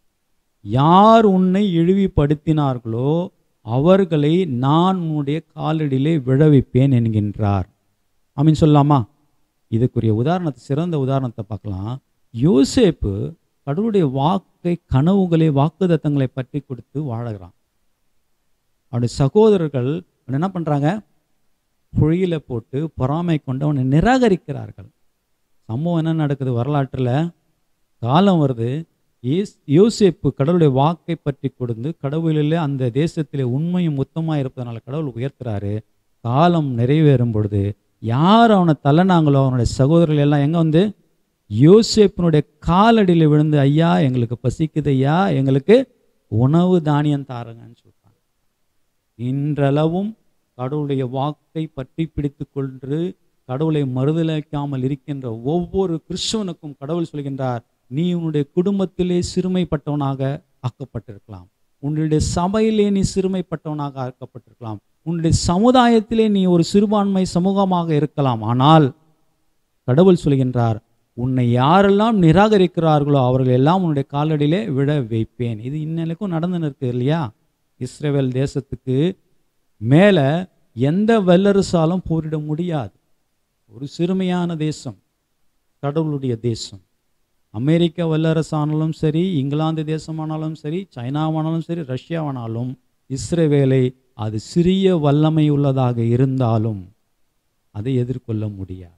யார் உன்னை இழிவுபடுத்தினார்களோ அவர்களை நான் உன்னுடைய காலடியிலே விழ வைப்பேன் என்கின்றார். ஆமீன் சொல்லலாமா? இதுக்குரிய உதாரணத்தை, சிறந்த உதாரணத்தை பார்க்கலாம். யோசேப்பு கடவுளுடைய வாக்கை, கனவுகளை, வாக்குதத்தங்களை பற்றி கொடுத்து வாழகிறான். அவனுடைய சகோதரர்கள் என்ன பண்ணுறாங்க, குழியில போட்டு பொறாமை கொண்டு அவனை நிராகரிக்கிறார்கள். சம்பவம் என்ன நடக்குது வரலாற்றில், காலம் வருது, யோசேப்பு கடவுளுடைய வாக்கை பற்றி கொடுத்து கடவுளில் அந்த தேசத்திலே உண்மையும் மொத்தமாக இருப்பதனால கடவுள் உயர்த்துறாரு. காலம் நிறைவேறும் பொழுது யார் அவனை தள்ளனாங்களோ அவனுடைய சகோதரர்கள் எல்லாம் எங்கே வந்து யோசேப்பினுடைய காலடியில் விழுந்து, ஐயா எங்களுக்கு பசிக்குது, ஐயா எங்களுக்கு உணவு தானியம் தாருங்கன்னு சொல்கிறாங்க. இன்றளவும் கடவுளுடைய வாக்கை பற்றி பிடித்து கொண்டு கடவுளை மறுதலிக்காமல் இருக்கின்ற ஒவ்வொரு கிறிஸ்தவனுக்கும் கடவுள் சொல்கின்றார், நீ உன்னுடைய குடும்பத்திலே சிறுமைப்பட்டவனாக ஆக்கப்பட்டிருக்கலாம், உன்னுடைய சபையிலே நீ சிறுமைப்பட்டவனாக ஆக்கப்பட்டிருக்கலாம், உன்னுடைய சமுதாயத்திலே நீ ஒரு சிறுபான்மை சமூகமாக இருக்கலாம். ஆனால் கடவுள் சொல்கின்றார், உன்னை யாரெல்லாம் நிராகரிக்கிறார்களோ அவர்கள் எல்லாம் உன்னுடைய காலடியிலே விட வைப்பேன். இது இன்னலுக்கும் நடந்துன்னு இருக்கு இல்லையா? இஸ்ரவேல் தேசத்துக்கு மேலே எந்த வல்லரசாலும் போரிட முடியாது. ஒரு சிறுமையான தேசம், கடவுளுடைய தேசம். அமெரிக்க வல்லரசானாலும் சரி, இங்கிலாந்து தேசமானாலும் சரி, சைனாவானாலும் சரி, ரஷ்யாவானாலும் இஸ்ரவேலை அது சிறிய வல்லமை உள்ளதாக இருந்தாலும் அதை எதிர்கொள்ள முடியாது.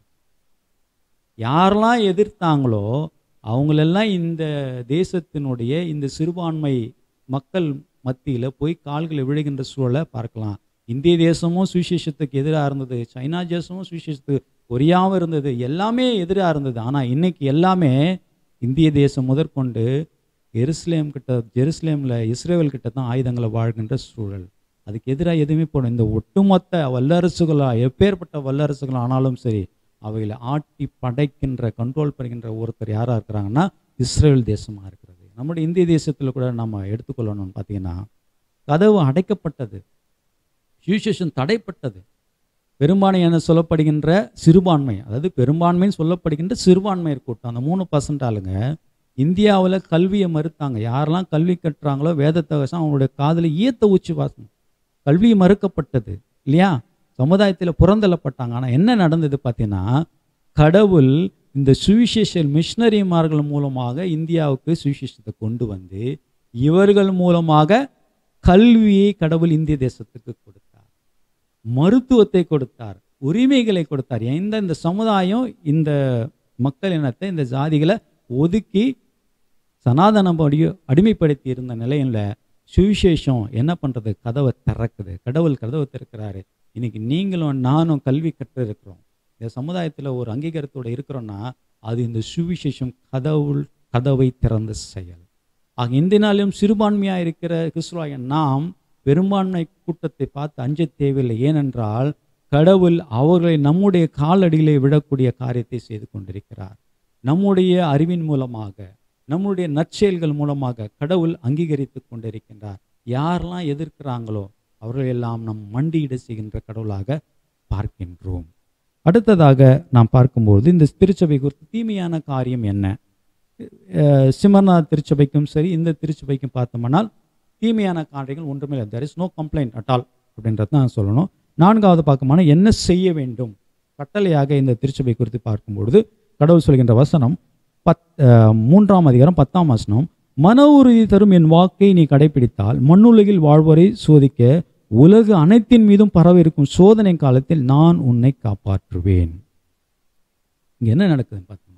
யாரெல்லாம் எதிர்த்தாங்களோ அவங்களெல்லாம் இந்த தேசத்தினுடைய இந்த சிறுபான்மை மக்கள் மத்தியில் போய் கால்களை விழுகின்ற சூழலை பார்க்கலாம். இந்திய தேசமும் சுவிசேஷத்துக்கு எதிராக இருந்தது, சைனா தேசமும் சுவிசேஷத்துக்கு ஒரியாமல் இருந்தது, எல்லாமே எதிராக இருந்தது. ஆனால் இன்னைக்கு எல்லாமே இந்திய தேசம் முதற்கொண்டு எருசலேம் கிட்ட, ஜெருசலேமில் இஸ்ரேல் கிட்ட தான் ஆயுதங்களை வாழ்கின்ற சூழல். அதுக்கு எதிராக எதுவுமே போகணும். இந்த ஒட்டுமொத்த வல்லரசுகளாக எப்பேற்பட்ட வல்லரசுகள் ஆனாலும் சரி, அவைகளை ஆட்டி படைக்கின்ற, கண்ட்ரோல் பண்ணுகின்ற ஒருத்தர் யாராக இருக்கிறாங்கன்னா இஸ்ரேல் தேசமாக இருக்கிறது. நம்முடைய இந்திய தேசத்தில் கூட நம்ம எடுத்துக்கொள்ளணும்னு பார்த்தீங்கன்னா, கதவு அடைக்கப்பட்டது, சுவிசேஷம் தடைப்பட்டது. பெரும்பான்மை என சொல்லப்படுகின்ற சிறுபான்மை, அதாவது பெரும்பான்மைன்னு சொல்லப்படுகின்ற சிறுபான்மையர் கூட்டம், அந்த மூணு பர்சன்ட் ஆளுங்க இந்தியாவில் கல்வியை மறுத்தாங்க. யாரெல்லாம் கல்வி கட்டுறாங்களோ வேதத்தை அவங்களுடைய காதில் ஈயத்தை ஊச்சி வாசம், கல்வி மறுக்கப்பட்டது இல்லையா? சமுதாயத்தில் புறந்தள்ளப்பட்டாங்க. ஆனால் என்ன நடந்தது பார்த்தீங்கன்னா, கடவுள் இந்த சுவிசேஷல் மிஷினரிமார்கள் மூலமாக இந்தியாவுக்கு சுவிசேஷத்தை கொண்டு வந்து இவர்கள் மூலமாக கல்வியை கடவுள் இந்திய தேசத்துக்கு கொடுத்தார், மருத்துவத்தை கொடுத்தார், உரிமைகளை கொடுத்தார். எந்த இந்த சமுதாயம் இந்த மக்கள் இனத்தை, இந்த ஜாதிகளை ஒதுக்கி சனாதனம் அடிமைப்படுத்தி இருந்த நிலையில் சுவிசேஷம் என்ன பண்ணுறது, கதவை திறக்குது. கடவுள் கதவை திறக்கிறாரு. இன்னைக்கு நீங்களும் நானும் கல்வி கற்று இருக்கிறோம், இந்த சமுதாயத்தில் ஒரு அங்கீகாரத்தோடு இருக்கிறோன்னா அது இந்த சுவிசேஷம் கடவுள் கதவை திறந்த செயல். ஆக இந்த நாளிலும் சிறுபான்மையாக இருக்கிற கிறிஸ்துவாகிய நாம் பெரும்பான்மை கூட்டத்தை பார்த்து அஞ்ச தேவையில்லை. ஏனென்றால் கடவுள் அவர்களை நம்முடைய காலடியிலே விடக்கூடிய காரியத்தை செய்து கொண்டிருக்கிறார். நம்முடைய அறிவின் மூலமாக, நம்முடைய நற்செயல்கள் மூலமாக கடவுள் அங்கீகரித்து கொண்டிருக்கின்றார். யாரெல்லாம் எதிர்க்கிறாங்களோ அவர்களெல்லாம் நம் மண்டியிட செய்கின்ற கடவுளாக பார்க்கின்றோம். அடுத்ததாக நாம் பார்க்கும்போது இந்த திருச்சபை குறித்து தீமையான காரியம் என்ன? சிமர்னா திருச்சபைக்கும் சரி, இந்த திருச்சபைக்கும் பார்த்தோம்னால் தீமையான காரியங்கள் ஒன்றுமே இல்லை. There is no complaint at all அப்படின்றது தான் சொல்லணும். நான்காவது பார்க்கும்போது என்ன செய்ய வேண்டும் கட்டளையாக இந்த திருச்சபை குறித்து பார்க்கும்பொழுது கடவுள் சொல்கின்ற வசனம் பத் மூன்றாம் அதிகாரம் பத்தாம் வசனம், மன உறுதி தரும் என் வாக்கை நீ கடைபிடித்தால் மண்ணுலகில் வாழ்வோரை சோதிக்க உலகு அனைத்தின் மீதும் பரவிருக்கும் சோதனை காலத்தில் நான் உன்னை காப்பாற்றுவேன். இங்கே என்ன நடக்குதுன்னு பார்த்தோம்னா,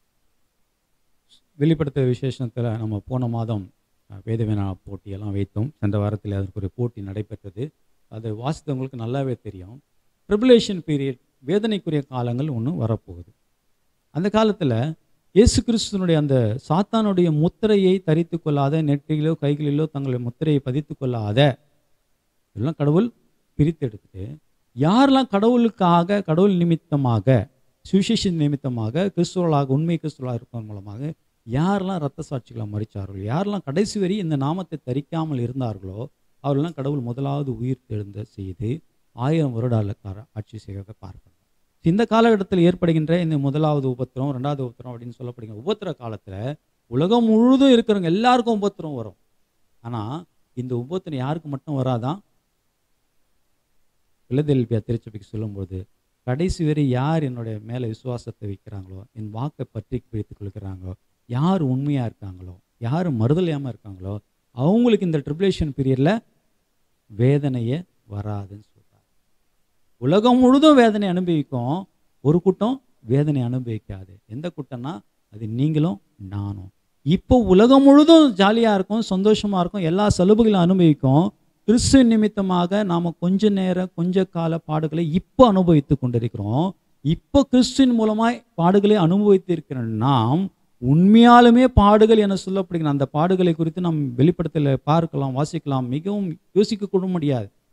வெளிப்படுத்த விசேஷத்தில் நம்ம போன மாதம் வேதவேனா போட்டியெல்லாம் வைத்தோம். சென்ற வாரத்தில் அதற்கு ஒரு போட்டி நடைபெற்றது. அது வாசித்தவங்களுக்கு நல்லாவே தெரியும். ட்ரிபுலேஷன் பீரியட், வேதனைக்குரிய காலங்கள் ஒன்று வரப்போகுது. அந்த காலத்தில் இயேசு கிறிஸ்துவனுடைய அந்த சாத்தானுடைய முத்திரையை தரித்து கொள்ளாத, நெற்றியிலோ கைகளிலோ தங்களுடைய முத்திரையை பதித்து கொள்ளாத இதெல்லாம் கடவுள் பிரித்து எடுத்துட்டு, யாரெல்லாம் கடவுளுக்காக, கடவுள் நிமித்தமாக, சுவிசேஷ நிமித்தமாக கிறிஸ்துவர்களாக, உண்மை கிறிஸ்துவர்களாக இருப்பதன் மூலமாக யாரெல்லாம் இரத்த சாட்சிகளை மறித்தார்களோ, யாரெல்லாம் கடைசி வரை இந்த நாமத்தை தரிக்காமல் இருந்தார்களோ அவர்களெல்லாம் கடவுள் முதலாவது உயிர் தெழுந்த செய்து ஆயிரம் வருடாலக்கார ஆட்சி செய்வதை பார்க்கணும். இந்த காலகட்டத்தில் ஏற்படுகின்ற இந்த முதலாவது உபத்திரம், ரெண்டாவது உபத்திரம் அப்படின்னு சொல்லப்படுகிற உபத்திர காலத்தில் உலகம் முழுதும் இருக்கிறவங்க எல்லாருக்கும் உபத்திரம் வரும். ஆனால் இந்த உபத்திரம் யாருக்கு மட்டும் வராதான்? பிலதெல்பியா திருச்சபைக்கு சொல்லும்போது, கடைசி வரை யார் என்னுடைய மேலே விசுவாசத்தை வைக்கிறாங்களோ, என் வாக்கை பற்றி பிடித்துக் கொள்கிறாங்களோ, யார் உண்மையாக இருக்காங்களோ, யார் மறுதலையாமல் இருக்காங்களோ அவங்களுக்கு இந்த ட்ரிபுலேஷன் பீரியடில் வேதனையே வராதுன்னு சொல்கிறார். உலகம் முழுதும் வேதனை அனுபவிக்கும், ஒரு கூட்டம் வேதனை அனுபவிக்காது. எந்த கூட்டம்னா அது நீங்களும் நானும். இப்போ உலகம் முழுதும் ஜாலியாக இருக்கும், சந்தோஷமாக இருக்கும், எல்லா சலுகைகளும் அனுபவிக்கும். கிறிஸ்து நிமித்தமாக நாம் கொஞ்ச நேரம் கொஞ்ச கால பாடுகளை இப்போ அனுபவித்து கொண்டிருக்கிறோம். இப்போ கிறிஸ்துவின் மூலமாய் பாடுகளை அனுபவித்து இருக்கிற நாம் உண்மையாலுமே பாடுகள் என சொல்லப்படுகிற அந்த பாடுகளை குறித்து நாம் வெளிப்படுத்தல பார்க்கலாம், வாசிக்கலாம், மிகவும் யோசிக்க கூட முடியாது.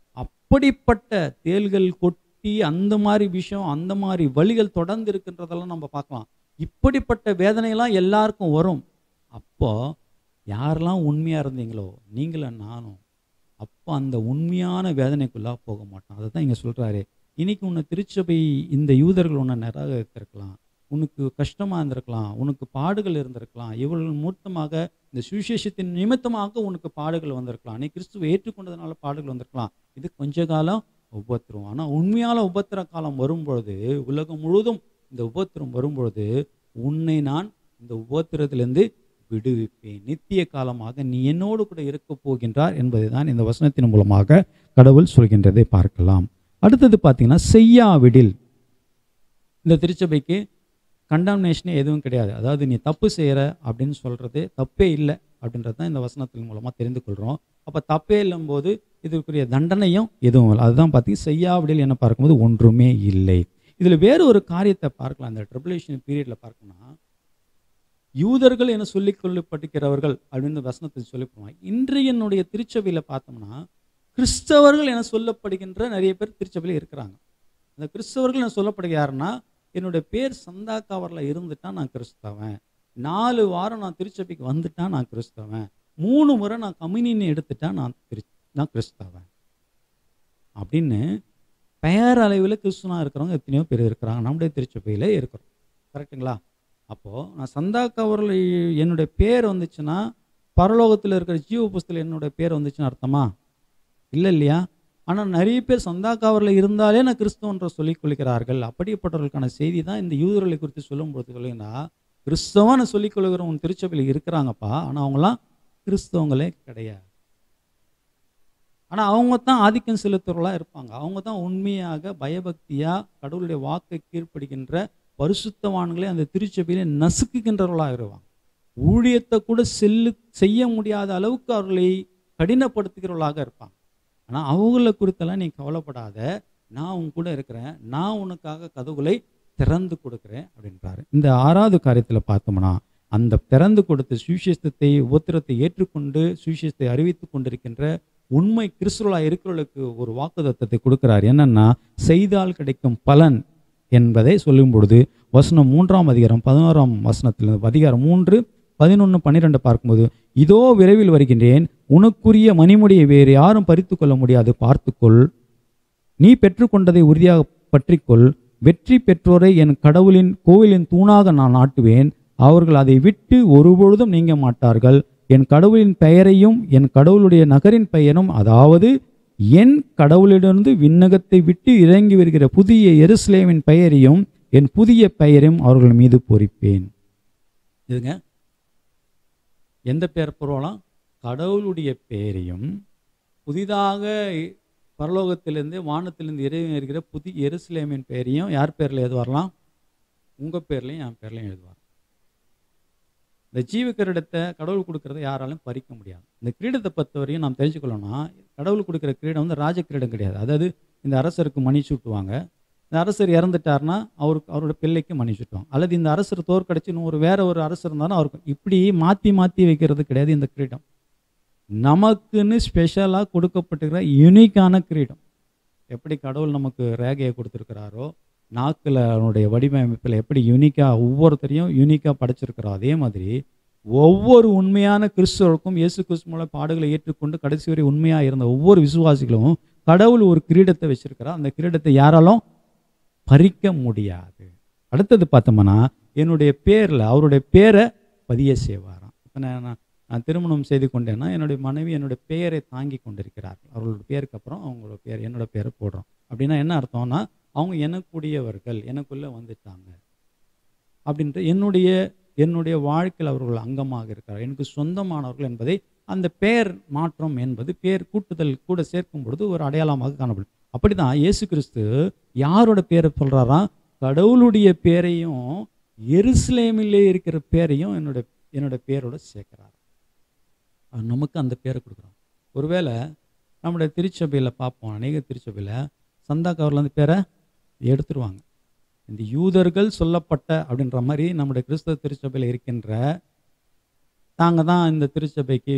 அப்படிப்பட்ட தேள்கள் கொட்டி அந்த மாதிரி விஷயம், அந்த மாதிரி வலிகள் தொடர்ந்து இருக்கின்றதெல்லாம் நம்ம பார்க்கலாம். இப்படிப்பட்ட வேதனையெல்லாம் எல்லாருக்கும் வரும். அப்போ யாரெல்லாம் உண்மையா இருந்தீங்களோ நீங்களும் நானும், அப்போ அந்த உண்மையான வேதனைக்குள்ளா போக மாட்டோம். அதை தான் இங்கே சொல்றாரு. இன்னைக்கு உன்னை திருச்சபை இந்த யூதர்கள் உன்னை நிராகரித்திருக்கலாம், உனக்கு கஷ்டமா இருந்திருக்கலாம், உனக்கு பாடுகள் இருந்திருக்கலாம், இவர்கள் மூர்த்தமாக இந்த சுவிசேஷத்தின் நிமித்தமாக உனக்கு பாடுகள் வந்திருக்கலாம், நீ கிறிஸ்துவை ஏற்றுக்கொண்டதுனால பாடுகள் வந்திருக்கலாம். இது கொஞ்ச காலம் உபத்திரம். ஆனால் உண்மையான உபத்திர காலம் வரும்பொழுது, உலகம் முழுவதும் இந்த உபத்திரம் வரும்பொழுது, உன்னை நான் இந்த உபத்திரத்திலிருந்து விடுவிப்பேன், நித்திய காலமாக நீ என்னோடு கூட இருக்க போகின்றார் என்பதை தான் இந்த வசனத்தின் மூலமாக கடவுள் சொல்கின்றதை பார்க்கலாம். அடுத்தது பார்த்தீங்கன்னா, செய்யாவிடில். இந்த திருச்சபைக்கு கண்டாமினேஷனே எதுவும் கிடையாது. அதாவது நீ தப்பு செய்கிற அப்படின்னு சொல்கிறது தப்பே இல்லை அப்படின்றது தான் இந்த வசனத்தின் மூலமாக தெரிந்து கொள்கிறோம். அப்போ தப்பே இல்லும்போது இதுக்குரிய தண்டனையும் எதுவும் இல்லை. அதுதான் பார்த்தீங்கன்னா செய்யாவிடில் என்ன பார்க்கும்போது ஒன்றுமே இல்லை. இதில் வேறு ஒரு காரியத்தை பார்க்கலாம். இந்த ட்ரிபுலேஷன் பீரியடில் பார்க்கணும்னா, யூதர்கள் என சொல்லிக் கொள்ளப்பட்டிருக்கிறவர்கள் அப்படின்னு வசனத்தை சொல்லி போவாங்க. இன்றைய என்னுடைய திருச்சபையில் பார்த்தோம்னா கிறிஸ்தவர்கள் என சொல்லப்படுகின்ற நிறைய பேர் திருச்சபையில் இருக்கிறாங்க. அந்த கிறிஸ்தவர்கள் என சொல்லப்படுகிற யாருன்னா, என்னுடைய பேர் சந்தாக்காவரில் இருந்துட்டா நான் கிறிஸ்தவன், நாலு வாரம் நான் திருச்சபைக்கு வந்துட்டா நான் கிறிஸ்தவன், மூணு முறை நான் கம்யூனியன் எடுத்துட்டா நான் திரு நான் கிறிஸ்தவன் அப்படின்னு பெயர் அளவில் கிறிஸ்துவனாக இருக்கிறவங்க எத்தனையோ பேர் இருக்கிறாங்க. நம்முடைய திருச்சபையில் இருக்கிறோம். கரெக்டுங்களா? அப்போது நான் சந்தாக்காவரில் என்னுடைய பேர் வந்துச்சுன்னா பரலோகத்தில் இருக்கிற ஜீவ புஸ்தகத்தில் என்னுடைய பேர் வந்துச்சுன்னு அர்த்தமா? இல்லை இல்லையா? ஆனால் நிறைய பேர் சந்தாக்காவரில் இருந்தாலே நான் கிறிஸ்தவன்ற சொல்லிக் கொள்கிறார்கள். அப்படிப்பட்டவர்களுக்கான செய்தி தான் இந்த யூதர்களை குறித்து சொல்லும்போது சொல்லுங்கன்னா, கிறிஸ்தவன்னு சொல்லிக் கொள்கிறவங்க திருச்சபையில் இருக்கிறாங்கப்பா, ஆனால் அவங்களாம் கிறிஸ்தவங்களே கிடையாது. ஆனால் அவங்க தான் ஆதிக்கம் செலுத்துறவர்களாக இருப்பாங்க. அவங்க தான் உண்மையாக பயபக்தியாக கடவுளுடைய வாக்கை கீழ்ப்படுகின்ற பரிசுத்தவான்களே அந்த திருச்சபையிலே நசுக்குகின்றவர்களாக இருவாங்க. ஊழியத்தை கூட செல்லு செய்ய முடியாத அளவுக்கு அவர்களை கடினப்படுத்துகிறவர்களாக இருப்பாங்க. ஆனால் அவங்களை குறித்தெல்லாம் நீ கவலைப்படாத, நான் உன் கூட இருக்கிறேன், நான் உனக்காக கதவுகளை திறந்து கொடுக்குறேன் அப்படின்றாரு. இந்த ஆறாவது காரியத்தில் பார்த்தோம்னா, அந்த திறந்து கொடுத்த சுவிசேஷத்தை உபத்திரத்தை ஏற்றுக்கொண்டு சுவிசேஷத்தை அறிவித்து கொண்டிருக்கின்ற உண்மை கிறிஸ்துவர்களாக இருக்கிறவர்களுக்கு ஒரு வாக்குத்தத்தத்தை கொடுக்கிறார். என்னன்னா, செய்தால் கிடைக்கும் பலன் என்பதை சொல்லும் பொழுது வசனம் மூன்றாம் அதிகாரம் பதினோராம் வசனத்தில் அதிகாரம் மூன்று பதினொன்று பன்னிரெண்டு பார்க்கும்போது, இதோ விரைவில் வருகின்றேன், உனக்குரிய மணிமுடியை வேறு யாரும் பறித்து கொள்ள முடியாது, பார்த்துக்கொள், நீ பெற்றுக்கொண்டதை உறுதியாக பற்றிக்கொள், வெற்றி பெற்றோரை என் கடவுளின் கோவிலின் தூணாக நான் நாட்டுவேன், அவர்கள் அதை விட்டு ஒருபொழுதும் நீங்க மாட்டார்கள், என் கடவுளின் பெயரையும் என் கடவுளுடைய நகரின் பெயரும், அதாவது என் கடவுளிலிருந்து விண்ணகத்தை விட்டு இறங்கி வருகிற புதிய எருசலேமின் பெயரையும் என் புதிய பெயரையும் அவர்கள் மீது பொறிப்பேன். இதுங்க எந்த பெயர் போறோம்லாம்? கடவுளுடைய பெயரையும் புதிதாக பரலோகத்திலிருந்து வானத்திலிருந்து இறைவன் இருக்கிற புதிய எருசலேமின் பெயரையும் யார் பேரில் எழுதுவாரலாம்? உங்கள் பேர்லையும் என் பேர்லையும் எழுதுவார். இந்த ஜீவ கிரீடத்தை கடவுள் கொடுக்கறத யாராலும் பறிக்க முடியாது. இந்த கிரீடத்தை பொறுத்தவரையும் நாம் தெரிஞ்சுக்கணும்னா, கடவுள் கொடுக்குற கிரீடம் வந்து ராஜ கிரீடம் கிடையாது. அதாவது இந்த அரசருக்கு மணி சூட்டுவாங்க, இந்த அரசர் இறந்துட்டார்னா அவருக்கு அவரோட பிள்ளைக்கு மணி சூட்டுவாங்க, அல்லது இந்த அரசர் தோற்கடிச்சு இன்னொரு வேற ஒரு அரசர் இருந்தாலும் அவருக்கு இப்படி மாற்றி மாற்றி வைக்கிறது கிடையாது. இந்த கிரீடம் நமக்குன்னு ஸ்பெஷலாக கொடுக்கப்பட்டிருக்கிற யூனிக்கான கிரீடம். எப்படி கடவுள் நமக்கு ரேகையை கொடுத்துருக்கிறாரோ, நாக்கில் அவனுடைய வடிவமைப்பில் எப்படி யூனிக்காக ஒவ்வொருத்தரையும் யூனிக்காக படைச்சிருக்கிறோம், அதே மாதிரி ஒவ்வொரு உண்மையான கிறிஸ்துவருக்கும் இயேசு கிறிஸ்து மூலம் பாடுகளை ஏற்றுக்கொண்டு கடைசி வரை உண்மையாக இருந்த ஒவ்வொரு விசுவாசிகளும் கடவுள் ஒரு கிரீடத்தை வச்சிருக்கிறார். அந்த கிரீடத்தை யாராலும் பறிக்க முடியாது. அடுத்தது பார்த்தோம்னா, என்னுடைய பேரில் அவருடைய பேரை பதிய செய்வாராம். இப்போ நான் நான் திருமணம் செய்து கொண்டேன்னா என்னுடைய மனைவி என்னுடைய பெயரை தாங்கி கொண்டிருக்கிறார்கள். அவர்களோட பேருக்கு அப்புறம் அவங்களோட பேர் என்னோட பேரை போடுறோம். அப்படின்னா என்ன அர்த்தம்னா, அவங்க எனக்குரியவர்கள், எனக்குள்ளே வந்துட்டாங்க அப்படின்ற என்னுடைய என்னுடைய வாழ்க்கையில் அவர்கள் அங்கமாக இருக்கிறார், எனக்கு சொந்தமானவர்கள் என்பதை அந்த பெயர் மாற்றம் என்பது பேர் கூட்டுதல் கூட சேர்க்கும் பொழுது ஒரு அடையாளமாக காணப்படும். அப்படி தான் இயேசு கிறிஸ்து யாரோட பேரை சொல்கிறாராம்? கடவுளுடைய பேரையும் எருசலேமிலே இருக்கிற பேரையும் என்னோட என்னோட பேரோட சேர்க்கிறார். நமக்கு அந்த பேரை கொடுக்குறோம். ஒருவேளை நம்முடைய திருச்சபையில் பார்ப்போம், அநேக திருச்சபையில் சந்தாக்காவர்லேருந்து பேரை எடுத்துருவாங்க. இந்த யூதர்கள் சொல்லப்பட்ட அப்படின்ற மாதிரி நம்முடைய கிறிஸ்தவ திருச்சபையில் இருக்கின்ற நாங்கள் தான் இந்த திருச்சபைக்கு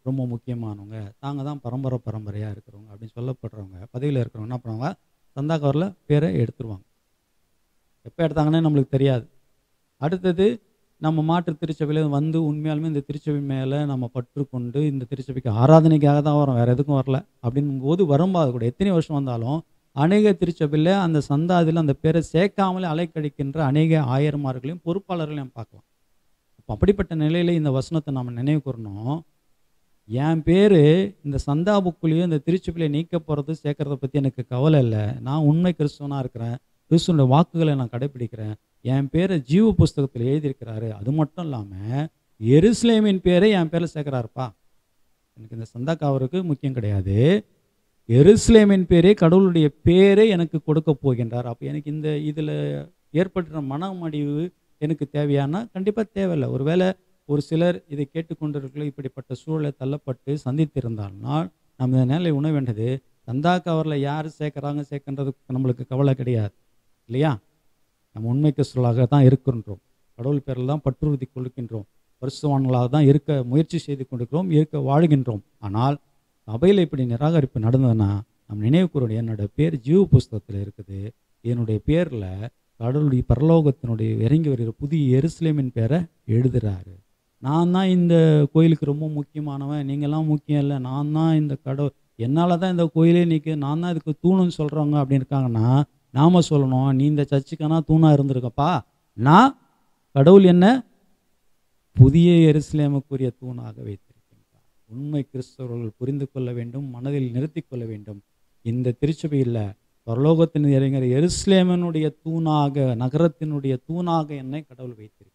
ரொம்ப முக்கியமானவங்க, தாங்க தான் பரம்பரை பரம்பரையாக இருக்கிறவங்க அப்படின்னு சொல்லப்படுறவங்க, பதவியில் இருக்கிறவங்க என்ன பண்ணுவாங்க, சந்தா கவரில் பேரை எடுத்துருவாங்க. எப்போ எடுத்தாங்கன்னே நம்மளுக்கு தெரியாது. அடுத்தது நம்ம மாற்று திருச்சபையில் வந்து உண்மையாலுமே இந்த திருச்சபை மேலே நம்ம பற்று கொண்டு இந்த திருச்சபைக்கு ஆராதனைக்காக தான் வரோம், வேறு எதுக்கும் வரல அப்படின்னும் போது வரும்போது கூட எத்தனை வருஷம் வந்தாலும் அநேக திருச்சபையில் அந்த சந்தாதில் அந்த பேரை சேர்க்காமலே அலைக்கழிக்கின்ற அநேக ஆயர்மார்களையும் பொறுப்பாளர்களையும் பார்க்கலாம். அப்போ அப்படிப்பட்ட நிலையில் இந்த வசனத்தை நம்ம நினைவு கூறணும். என் பேர் இந்த சந்தா புக்குலேயும் இந்த திருச்சபையில் நீக்க போகிறது சேர்க்கறத பற்றி எனக்கு கவலை இல்லை. நான் உண்மை கிறிஸ்துவனாக இருக்கிறேன், கிறிஸ்துவனுடைய வாக்குகளை நான் கடைப்பிடிக்கிறேன். என் பேரை ஜீவ புஸ்தகத்தில் எழுதியிருக்கிறாரு. அது மட்டும் இல்லாமல் எருசலேமின் பேரை என் பேரில் சேர்க்குறாருப்பா. எனக்கு இந்த சந்தா காவருக்கு முக்கியம் கிடையாது. எருசலேமின் பேரே கடவுளுடைய பேரை எனக்கு கொடுக்க போகின்றார். அப்போ எனக்கு இந்த இதில் ஏற்படுற மனமடிவு எனக்கு தேவையானா கண்டிப்பாக தேவையில்லை. ஒருவேளை ஒரு சிலர் இதை கேட்டுக்கொண்டிருக்கிற இப்படிப்பட்ட சூழலை தள்ளப்பட்டு சந்தித்திருந்தால்னால் நம்ம இந்த நிலை உணர வேண்டியது, சந்தா கவரில் யார் சேர்க்குறாங்க சேர்க்கின்றதுக்கு நம்மளுக்கு கவலை கிடையாது இல்லையா. நம்ம உண்மை கிறிஸ்துவர்களாக தான் இருக்கின்றோம், கடவுள் பேரில் தான் பற்றுறுதி கொள்கின்றோம், பரிசுத்தவான்களாக தான் இருக்க முயற்சி செய்து கொண்டிருக்கிறோம், இருக்க வாழ்கின்றோம். ஆனால் சபையில் இப்படி நிராகரிப்பு நடந்ததுன்னா நம்ம நினைவு கூறக்கூடிய என்னோட பேர் ஜீவ புஸ்தகத்தில் இருக்குது, என்னுடைய பேரில் கடவுளுடைய பரலோகத்தினுடைய இறங்கி வருகிற புதிய எருசலேமின் பேரை எழுதுகிறாரு. நான் தான் இந்த கோயிலுக்கு ரொம்ப முக்கியமானவன், நீங்கள்லாம் முக்கியம் இல்லை, நான் தான் இந்த கடவுள், என்னால் தான் இந்த கோயிலே நிற்க, நான் தான் இதுக்கு தூணுன்னு சொல்கிறவங்க அப்படின்னு இருக்காங்கன்னா நாம் சொல்லணும், நீ இந்த சர்ச்சுக்கானா தூணாக இருந்திருக்கப்பா, நான் கடவுள் என்ன புதிய எருசலேமுக்குரிய தூணாக வைத்திருக்கின்றார். உண்மை கிறிஸ்தவர்கள் புரிந்து கொள்ள வேண்டும், மனதில் நிறுத்தி கொள்ள வேண்டும். இந்த திருச்சபையில் பரலோகத்தின் இறங்கிற எருசலேமனுடைய தூணாக, நகரத்தினுடைய தூணாக என்னை கடவுள் வைத்திருக்கின்றார்.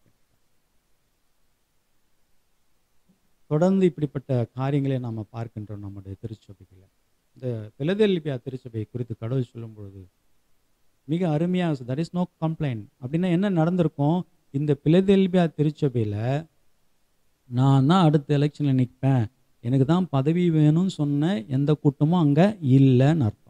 தொடர்ந்து இப்படிப்பட்ட காரியங்களை நாம் பார்க்கின்றோம் நம்முடைய திருச்சபைகளில். இந்த பிலதெல்பியா திருச்சபை குறித்து கடவுள் சொல்லும் பொழுது மிக அருமையாக, தட் இஸ் நோ கம்ப்ளைண்ட் அப்படின்னா என்ன நடந்திருக்கும், இந்த பிலதெல்பியா திருச்சபையில் நான் தான் அடுத்த எலெக்ஷனில் நிற்பேன், எனக்கு தான் பதவி வேணும்னு சொன்ன எந்த கூட்டமும் அங்கே இல்லைன்னு அர்த்தம்.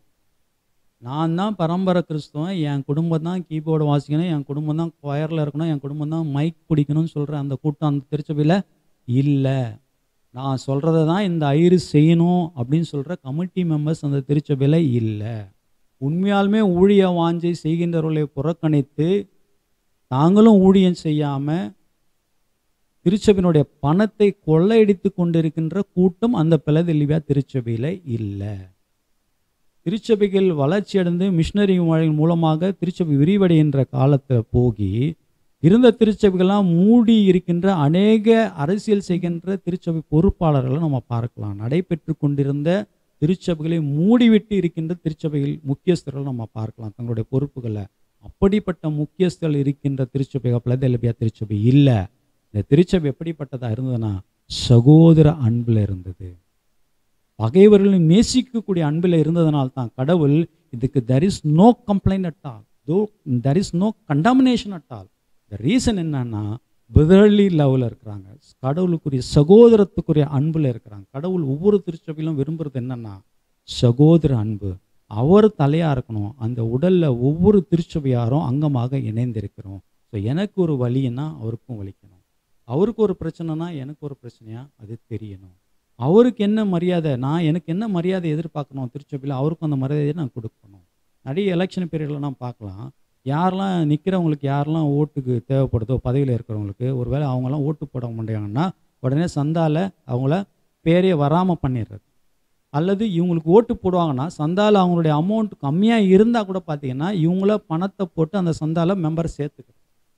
நான் தான் பரம்பரை கிறிஸ்துவன், என் குடும்பம் தான் கீபோர்டு வாசிக்கணும், என் குடும்பம் தான் கொயரில் இருக்கணும், என் குடும்பம் தான் மைக் பிடிக்கணும்னு சொல்கிற அந்த கூட்டம் அந்த திருச்சபையில் இல்லை. நான் சொல்கிறத தான் இந்த ஐரு செய்யணும் அப்படின்னு சொல்கிற கமிட்டி மெம்பர்ஸ் அந்த திருச்சபையில் இல்லை. உண்மையாலுமே ஊழிய வாஞ்சை செய்கின்றவர்களை புறக்கணித்து தாங்களும் ஊழியம் செய்யாமல் திருச்சபையினுடைய பணத்தை கொள்ளையடித்து கொண்டிருக்கின்ற கூட்டம் அந்த பிலதெல்பியா திருச்சபையில் இல்லை. திருச்சபைகள் வளர்ச்சி அடைந்து மிஷினரி மூலமாக திருச்சபை விரிவடைகின்ற காலத்தை போகி இருந்த திருச்சபைகள்லாம் மூடி இருக்கின்ற அநேக அரசியல் செய்கின்ற திருச்சபை பொறுப்பாளர்களை நம்ம பார்க்கலாம். நடைபெற்று கொண்டிருந்த திருச்சபைகளை மூடிவிட்டு இருக்கின்ற திருச்சபைகள் முக்கியஸ்தர்கள் நம்ம பார்க்கலாம் தங்களுடைய பொறுப்புகளை. அப்படிப்பட்ட முக்கியஸ்தர்கள் இருக்கின்ற திருச்சபைகள் பிலதெல்பியா திருச்சபை இல்லை. இந்த திருச்சபை எப்படிப்பட்டதாக இருந்ததுன்னா சகோதர அன்பில் இருந்தது, பகைவர்களும் நேசிக்கக்கூடிய அன்பில் இருந்ததனால்தான் கடவுள் இதுக்கு there is no complaint at all, though there is no condemnation at all. The reason என்னன்னா brotherly லவ்ல இருக்கிறாங்க, கடவுளுக்குரிய சகோதரத்துக்குரிய அன்பில் இருக்கிறாங்க. கடவுள் ஒவ்வொரு திருச்சபையிலும் விரும்புறது என்னன்னா சகோதர அன்பு. அவர் தலையா இருக்கணும், அந்த உடல்ல ஒவ்வொரு திருச்சபையாரும் அங்கமாக இணைந்திருக்கிறோம். ஸோ எனக்கு ஒரு வலின்னா அவருக்கும் வலிக்கணும், அவருக்கு ஒரு பிரச்சனைனா எனக்கு ஒரு பிரச்சனையா அது தெரியணும், அவருக்கு என்ன மரியாதை நான் எனக்கு என்ன மரியாதை எதிர்பார்க்கணும் திருச்சபையில் அவருக்கும் அந்த மரியாதையை நான் கொடுக்கணும். நிறைய எலெக்ஷன் பீரியடில் நான் பார்க்கலாம், யாரெல்லாம் நிற்கிறவங்களுக்கு யாரெல்லாம் ஓட்டுக்கு தேவைப்படுதோ பதவியில் இருக்கிறவங்களுக்கு ஒருவேளை அவங்களாம் ஓட்டு போட மாட்டாங்கன்னா உடனே சந்தால அவங்கள பேரே வராமல் பண்ணிடுறது. அல்லது இவங்களுக்கு ஓட்டு போடுவாங்கன்னா சந்தால அவங்களுடைய அமௌண்ட் கம்மியாக இருந்தால் கூட பார்த்தீங்கன்னா இவங்கள பணத்தை போட்டு அந்த சந்தால மெம்பர் சேர்த்துக்கிறது.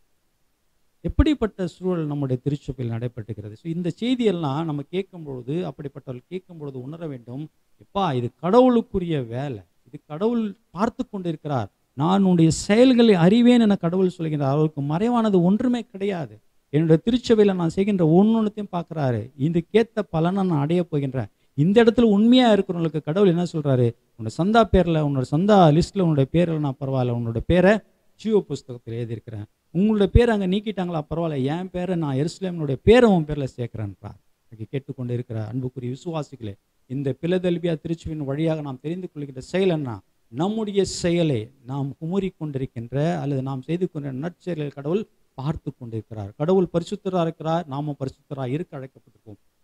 எப்படிப்பட்ட சூழல் நம்முடைய திருச்சபையில் நடைபெற்றுகிறது. ஸோ இந்த செய்தியெல்லாம் நம்ம கேட்கும்பொழுது அப்படிப்பட்டவர்கள் கேட்கும்பொழுது உணர வேண்டும், எப்பா இது கடவுளுக்குரிய வேலை, இது கடவுள் பார்த்து கொண்டிருக்கிறார், நான் உன்னுடைய செயல்களை அறிவேன் என கடவுள் சொல்கின்றார். அவருக்கு மறைவானது ஒன்றுமே கிடையாது. என்னுடைய திருச்சபையில் நான் செய்கின்ற ஒன்னொன்னையும் பார்க்குறாரு, இதுக்கேற்ற பலனை நான் அடைய போகின்றேன். இந்த இடத்துல உண்மையாக இருக்கிறவங்களுக்கு கடவுள் என்ன சொல்கிறாரு, உன்னோட சந்தா பேரில் உன்னோட சந்தா லிஸ்ட்டில் உன்னோட பேரில் நான் பரவாயில்ல, உன்னோட பேரை ஜீவ புஸ்தகத்தில் எழுதியிருக்கிறேன், உங்களுடைய பேர் அங்கே நீக்கிட்டாங்களா பரவாயில்ல, என் பேரை நான் எருசலேமினுடைய பேரை உன் பேரில் சேர்க்கிறேன்றார். அங்கே கேட்டுக்கொண்டு இருக்கிற அன்புக்குரிய விசுவாசிகளே, இந்த பிலதெல்பியா திருச்சபையின் வழியாக நாம் தெரிந்து கொள்கின்ற செயல் என்ன, நம்முடைய செயலை நாம் குமுறி கொண்டிருக்கின்ற அல்லது நாம் செய்து கொண்ட நற்செயல்களை கடவுள் பார்த்து கொண்டிருக்கிறார். கடவுள் பரிசுத்தராக இருக்கிறார், நாமும் பரிசுத்தராக இருக்க அழைக்கப்பட்டிருக்கோம்.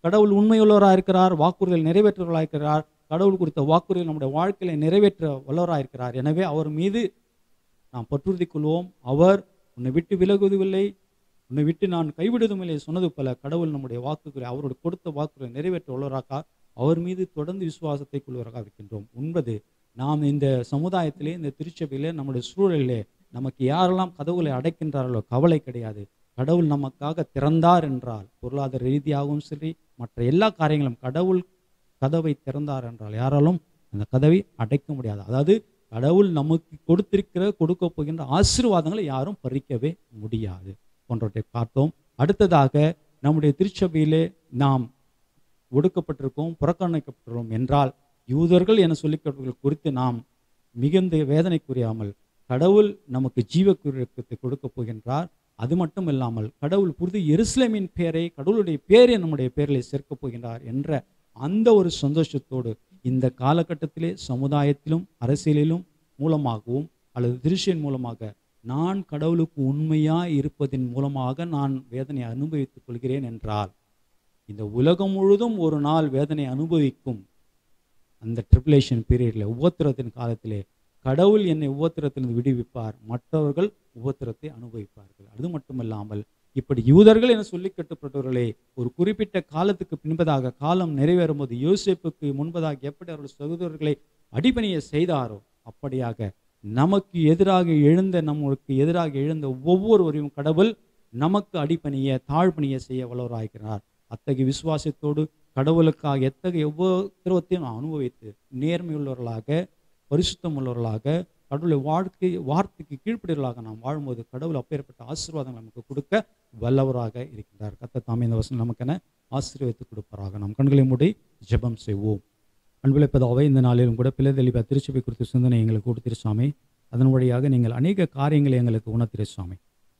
கடவுள் உண்மையுள்ளவராக இருக்கிறார், வாக்குறுதிகள் நிறைவேற்றுவர்களாக இருக்கிறார், கடவுள் கொடுத்த வாக்குறுதிகள் நம்முடைய வாழ்க்கையில நிறைவேற்ற வல்லவராக இருக்கிறார். எனவே அவர் மீது நாம் பற்றுறுதி கொள்வோம். அவர் உன்னை விட்டு விலகுவதில்லை, உன்னை விட்டு நான் கைவிடுவதும் இல்லை சொன்னது போல கடவுள் நம்முடைய வாக்குகளை அவருடைய கொடுத்த வாக்குகளை நிறைவேற்ற உள்ளவராக அவர் மீது தொடர்ந்து விசுவாசத்தை கொள்வராக இருக்கின்றோம். உண்பது நாம் இந்த சமுதாயத்திலே, இந்த திருச்சபையிலே, நம்முடைய சூழலிலே நமக்கு யாரெல்லாம் கதவுகளை அடைக்கின்றார்களோ கவலை கிடையாது. கடவுள் நமக்காக திறந்தார் என்றால், பொருளாதார ரீதியாகவும் சரி மற்ற எல்லா காரியங்களும் கடவுள் கதவை திறந்தார் என்றால் யாராலும் அந்த கதவை அடைக்க முடியாது. அதாவது கடவுள் நமக்கு கொடுத்திருக்கிற கொடுக்க போகின்ற ஆசீர்வாதங்களை யாரும் பறிக்கவே முடியாது போன்றவற்றை பார்த்தோம். அடுத்ததாக நம்முடைய திருச்சபையிலே நாம் ஒடுக்கப்பட்டிருக்கோம், புறக்கணிக்கப்பட்டிருக்கோம் என்றால் யூதர்கள் என சொல்லிக்கொள்வர்கள் குறித்து நாம் மிகுந்த வேதனைக்குரியாமல் கடவுள் நமக்கு ஜீவக்குரியத்தை கொடுக்க போகின்றார். அது மட்டும் இல்லாமல் கடவுள் புது எருசலேமின் பேரை, கடவுளுடைய பேரை நம்முடைய பேரில் சேர்க்கப் போகின்றார் என்ற அந்த ஒரு சந்தோஷத்தோடு இந்த காலகட்டத்திலே சமுதாயத்திலும் அரசியலிலும் மூலமாகவும் அல்லது திருஷ்யன் மூலமாக நான் கடவுளுக்கு உண்மையாய் இருப்பதன் மூலமாக நான் வேதனை அனுபவித்துக் கொள்கிறேன் என்றால், இந்த உலகம் முழுதும் ஒரு நாள் வேதனை அனுபவிக்கும் அந்த ட்ரிபுலேஷன் பீரியட்ல, உபத்திரத்தின் காலத்திலே கடவுள் என்னை உபத்திரத்திலிருந்து விடுவிப்பார், மற்றவர்கள் உபத்திரத்தை அனுபவிப்பார்கள். அது மட்டுமல்லாமல் இப்படி யூதர்கள் என சொல்லி கட்டப்பட்டவர்களே ஒரு குறிப்பிட்ட காலத்துக்கு பின்பதாக காலம் நிறைவேறும் போது யோசேப்புக்கு முன்பதாக எப்படி அவர்கள் சகோதரர்களை அடிபணிய செய்தாரோ அப்படியாக நமக்கு எதிராக எழுந்த நம்மளுக்கு எதிராக எழுந்த ஒவ்வொருவரையும் கடவுள் நமக்கு அடிப்பணிய தாழ்பணிய செய்ய வல்லவராகிறார். அத்தகைய விசுவாசத்தோடு கடவுளுக்காக எத்தகைய உபத்திரவத்தையும் அனுபவித்து நேர்மையுள்ளவர்களாக, பரிசுத்தம் உள்ளவர்களாக, கடவுளை வாழ்க்கை வார்த்தைக்கு கீழ்ப்படியவர்களாக நாம் வாழும்போது கடவுள் அப்பேற்பட்ட ஆசீர்வாதங்கள் நமக்கு கொடுக்க வல்லவராக இருக்கின்றார். கர்த்தர் தாமே இந்த வசனம் நமக்கென ஆசீர்வதித்து கொடுப்பாராக. நாம் கண்களை மூடி ஜெபம் செய்வோம். அன்புள்ள பிதாவே, இந்த நாளிலும் கூட பிள்ளைதெளிவா திருச்சபை குறித்த சிந்தனை எங்களுக்கு கொடுத்திரு சாமி. அதன் வழியாக நீங்கள் அநேக காரியங்களை எங்களுக்கு உணர்த்திரு சாமி.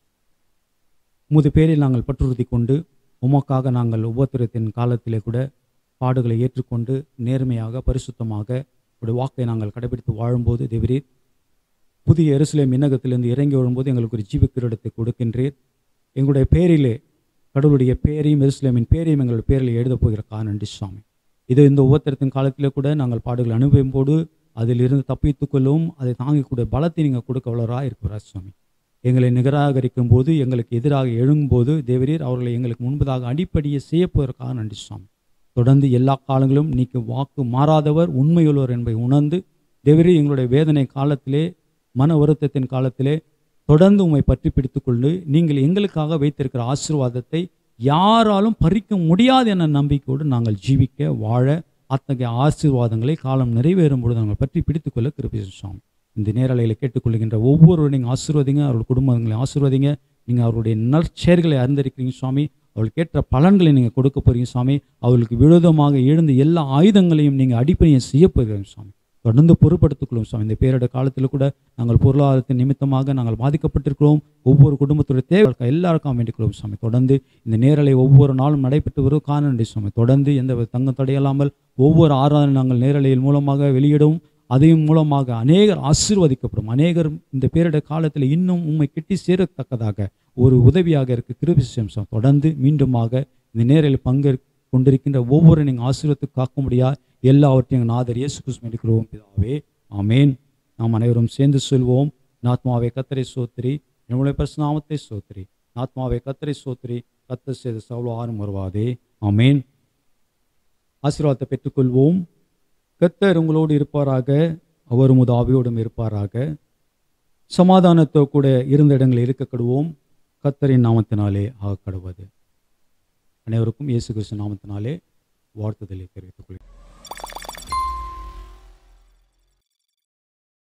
உமது பேரில் நாங்கள் பற்றுறுதி கொண்டு உமக்காக நாங்கள் உபத்திரத்தின் காலத்திலே கூட பாடுகளை ஏற்றுக்கொண்டு நேர்மையாக பரிசுத்தமாக ஒரு வாக்கை நாங்கள் கடைபிடித்து வாழும்போது தேவரீர் புதிய எருசலேம் விண்ணகத்திலிருந்து இறங்கி வரும்போது எங்களுக்கு ஒரு ஜீவக்கிரீடத்தை கொடுக்கின்றீர். எங்களுடைய பேரிலே கடவுளுடைய பேரையும் எருசலேமின் பேரையும் எங்களுடைய பேரில் எழுதப் போகிறக்காக நன்றி சுவாமி. இது இந்த உபத்திரத்தின் காலத்திலே கூட நாங்கள் பாடுகளை அனுபவிக்கும் போது அதிலிருந்து தப்பித்துக் கொள்ளவும் அதை தாங்கக்கூடிய பலத்தை நீங்கள் கொடுக்க வல்லவராக இருக்கிறார் சுவாமி. எங்களை நிராகரிக்கும் போது, எங்களுக்கு எதிராக எழும்போது தேவரீர் அவர்களை எங்களுக்கு முன்பதாக அடிப்படையை செய்ய போவதற்காக நன்றி சுவாமி. தொடர்ந்து எல்லா காலங்களும் நீக்கு வாக்கு மாறாதவர், உண்மையுள்ளவர் என்பதை உணர்ந்து தேவரீர் எங்களுடைய வேதனை காலத்திலே, மன வருத்தத்தின் காலத்திலே தொடர்ந்து உம்மை பற்றி பிடித்துக்கொண்டு நீங்கள் எங்களுக்காக வைத்திருக்கிற ஆசீர்வாதத்தை யாராலும் பறிக்க முடியாது என நம்பிக்கையோடு நாங்கள் ஜீவிக்க வாழ அத்தகைய ஆசீர்வாதங்களை காலம் நிறைவேறும் பொழுது நாங்கள் பற்றி பிடித்துக்கொள்ள கிருபை சுவாமி. இந்த நேரலையில் கேட்டுக்கொள்கின்ற ஒவ்வொருவரும் நீங்கள் ஆசீர்வதிங்க, அவர்கள் குடும்பங்களை ஆசீர்வதிங்க. நீங்கள் அவருடைய நற்செயல்களை அறிந்திருக்கிறீங்க சுவாமி. அவளுக்கு ஏற்ற பலன்களை நீங்கள் கொடுக்க போகிறீங்க சுவாமி. அவளுக்கு விரோதமாக எழுந்த எல்லா ஆயுதங்களையும் நீங்கள் அடிப்படையை செய்ய போகிறீங்க சுவாமி. தொடர்ந்து பொறுப்படுத்திக்கொள்ளும் சுவாமி. இந்த பேரிட காலத்தில் கூட நாங்கள் பொருளாதாரத்தின் நிமித்தமாக நாங்கள் பாதிக்கப்பட்டிருக்கிறோம். ஒவ்வொரு குடும்பத்துடைய தேவை எல்லாருக்கும் வேண்டிக்கொள்ளும் சுவாமி. தொடர்ந்து இந்த நேரலை ஒவ்வொரு நாளும் நடைபெற்று வரும் காண நன்றி சுவாமி. தொடர்ந்து எந்த தங்கம் தடையில்லாமல் ஒவ்வொரு ஆராதனை நாங்கள் நேரலையில் மூலமாக வெளியிடவும் அதையும் மூலமாக அநேகர் ஆசீர்வதிக்கப்படும். அநேகர் இந்த பேரிட காலத்தில் இன்னும் உண்மை கிட்டி சேரத்தக்கதாக ஒரு உதவியாக இருக்க கிருபை செய்யும். தொடர்ந்து மீண்டுமாக இந்த நேரில் பங்கு கொண்டிருக்கின்ற ஒவ்வொரு நீங்கள் ஆசீர்வத்துக்கு காக்க முடியாது எல்லாவற்றையும் நாதர் இயேசு கிறிஸ்து இருக்கிறோம் பிதாவே, ஆமேன். நாம் அனைவரும் சேர்ந்து சொல்வோம். நாத்மாவை கத்தரை சோத்திரி, என்னுடைய பரிசுநாமத்தை சோத்திரி. நாத்மாவை கத்தரை சோத்திரி, கத்தர் செய்த சவுள ஆறும் வருவாதே, ஆமேன். ஆசீர்வாதத்தை பெற்றுக்கொள்வோம். கத்தர் உங்களோடு இருப்பாராக, அவர் உமது ஆவியோடும் இருப்பாராக. சமாதானத்தோ கூட இருந்த இடங்களில் இருக்கக்கடுவோம். கத்தரின் நாமத்தினாலே ஆகக்கடுவது. அனைவருக்கும் இயேசு கிறிஸ்து நாமத்தினாலே வாழ்த்துதலை தெரிவித்துக் கொள்கிறேன்.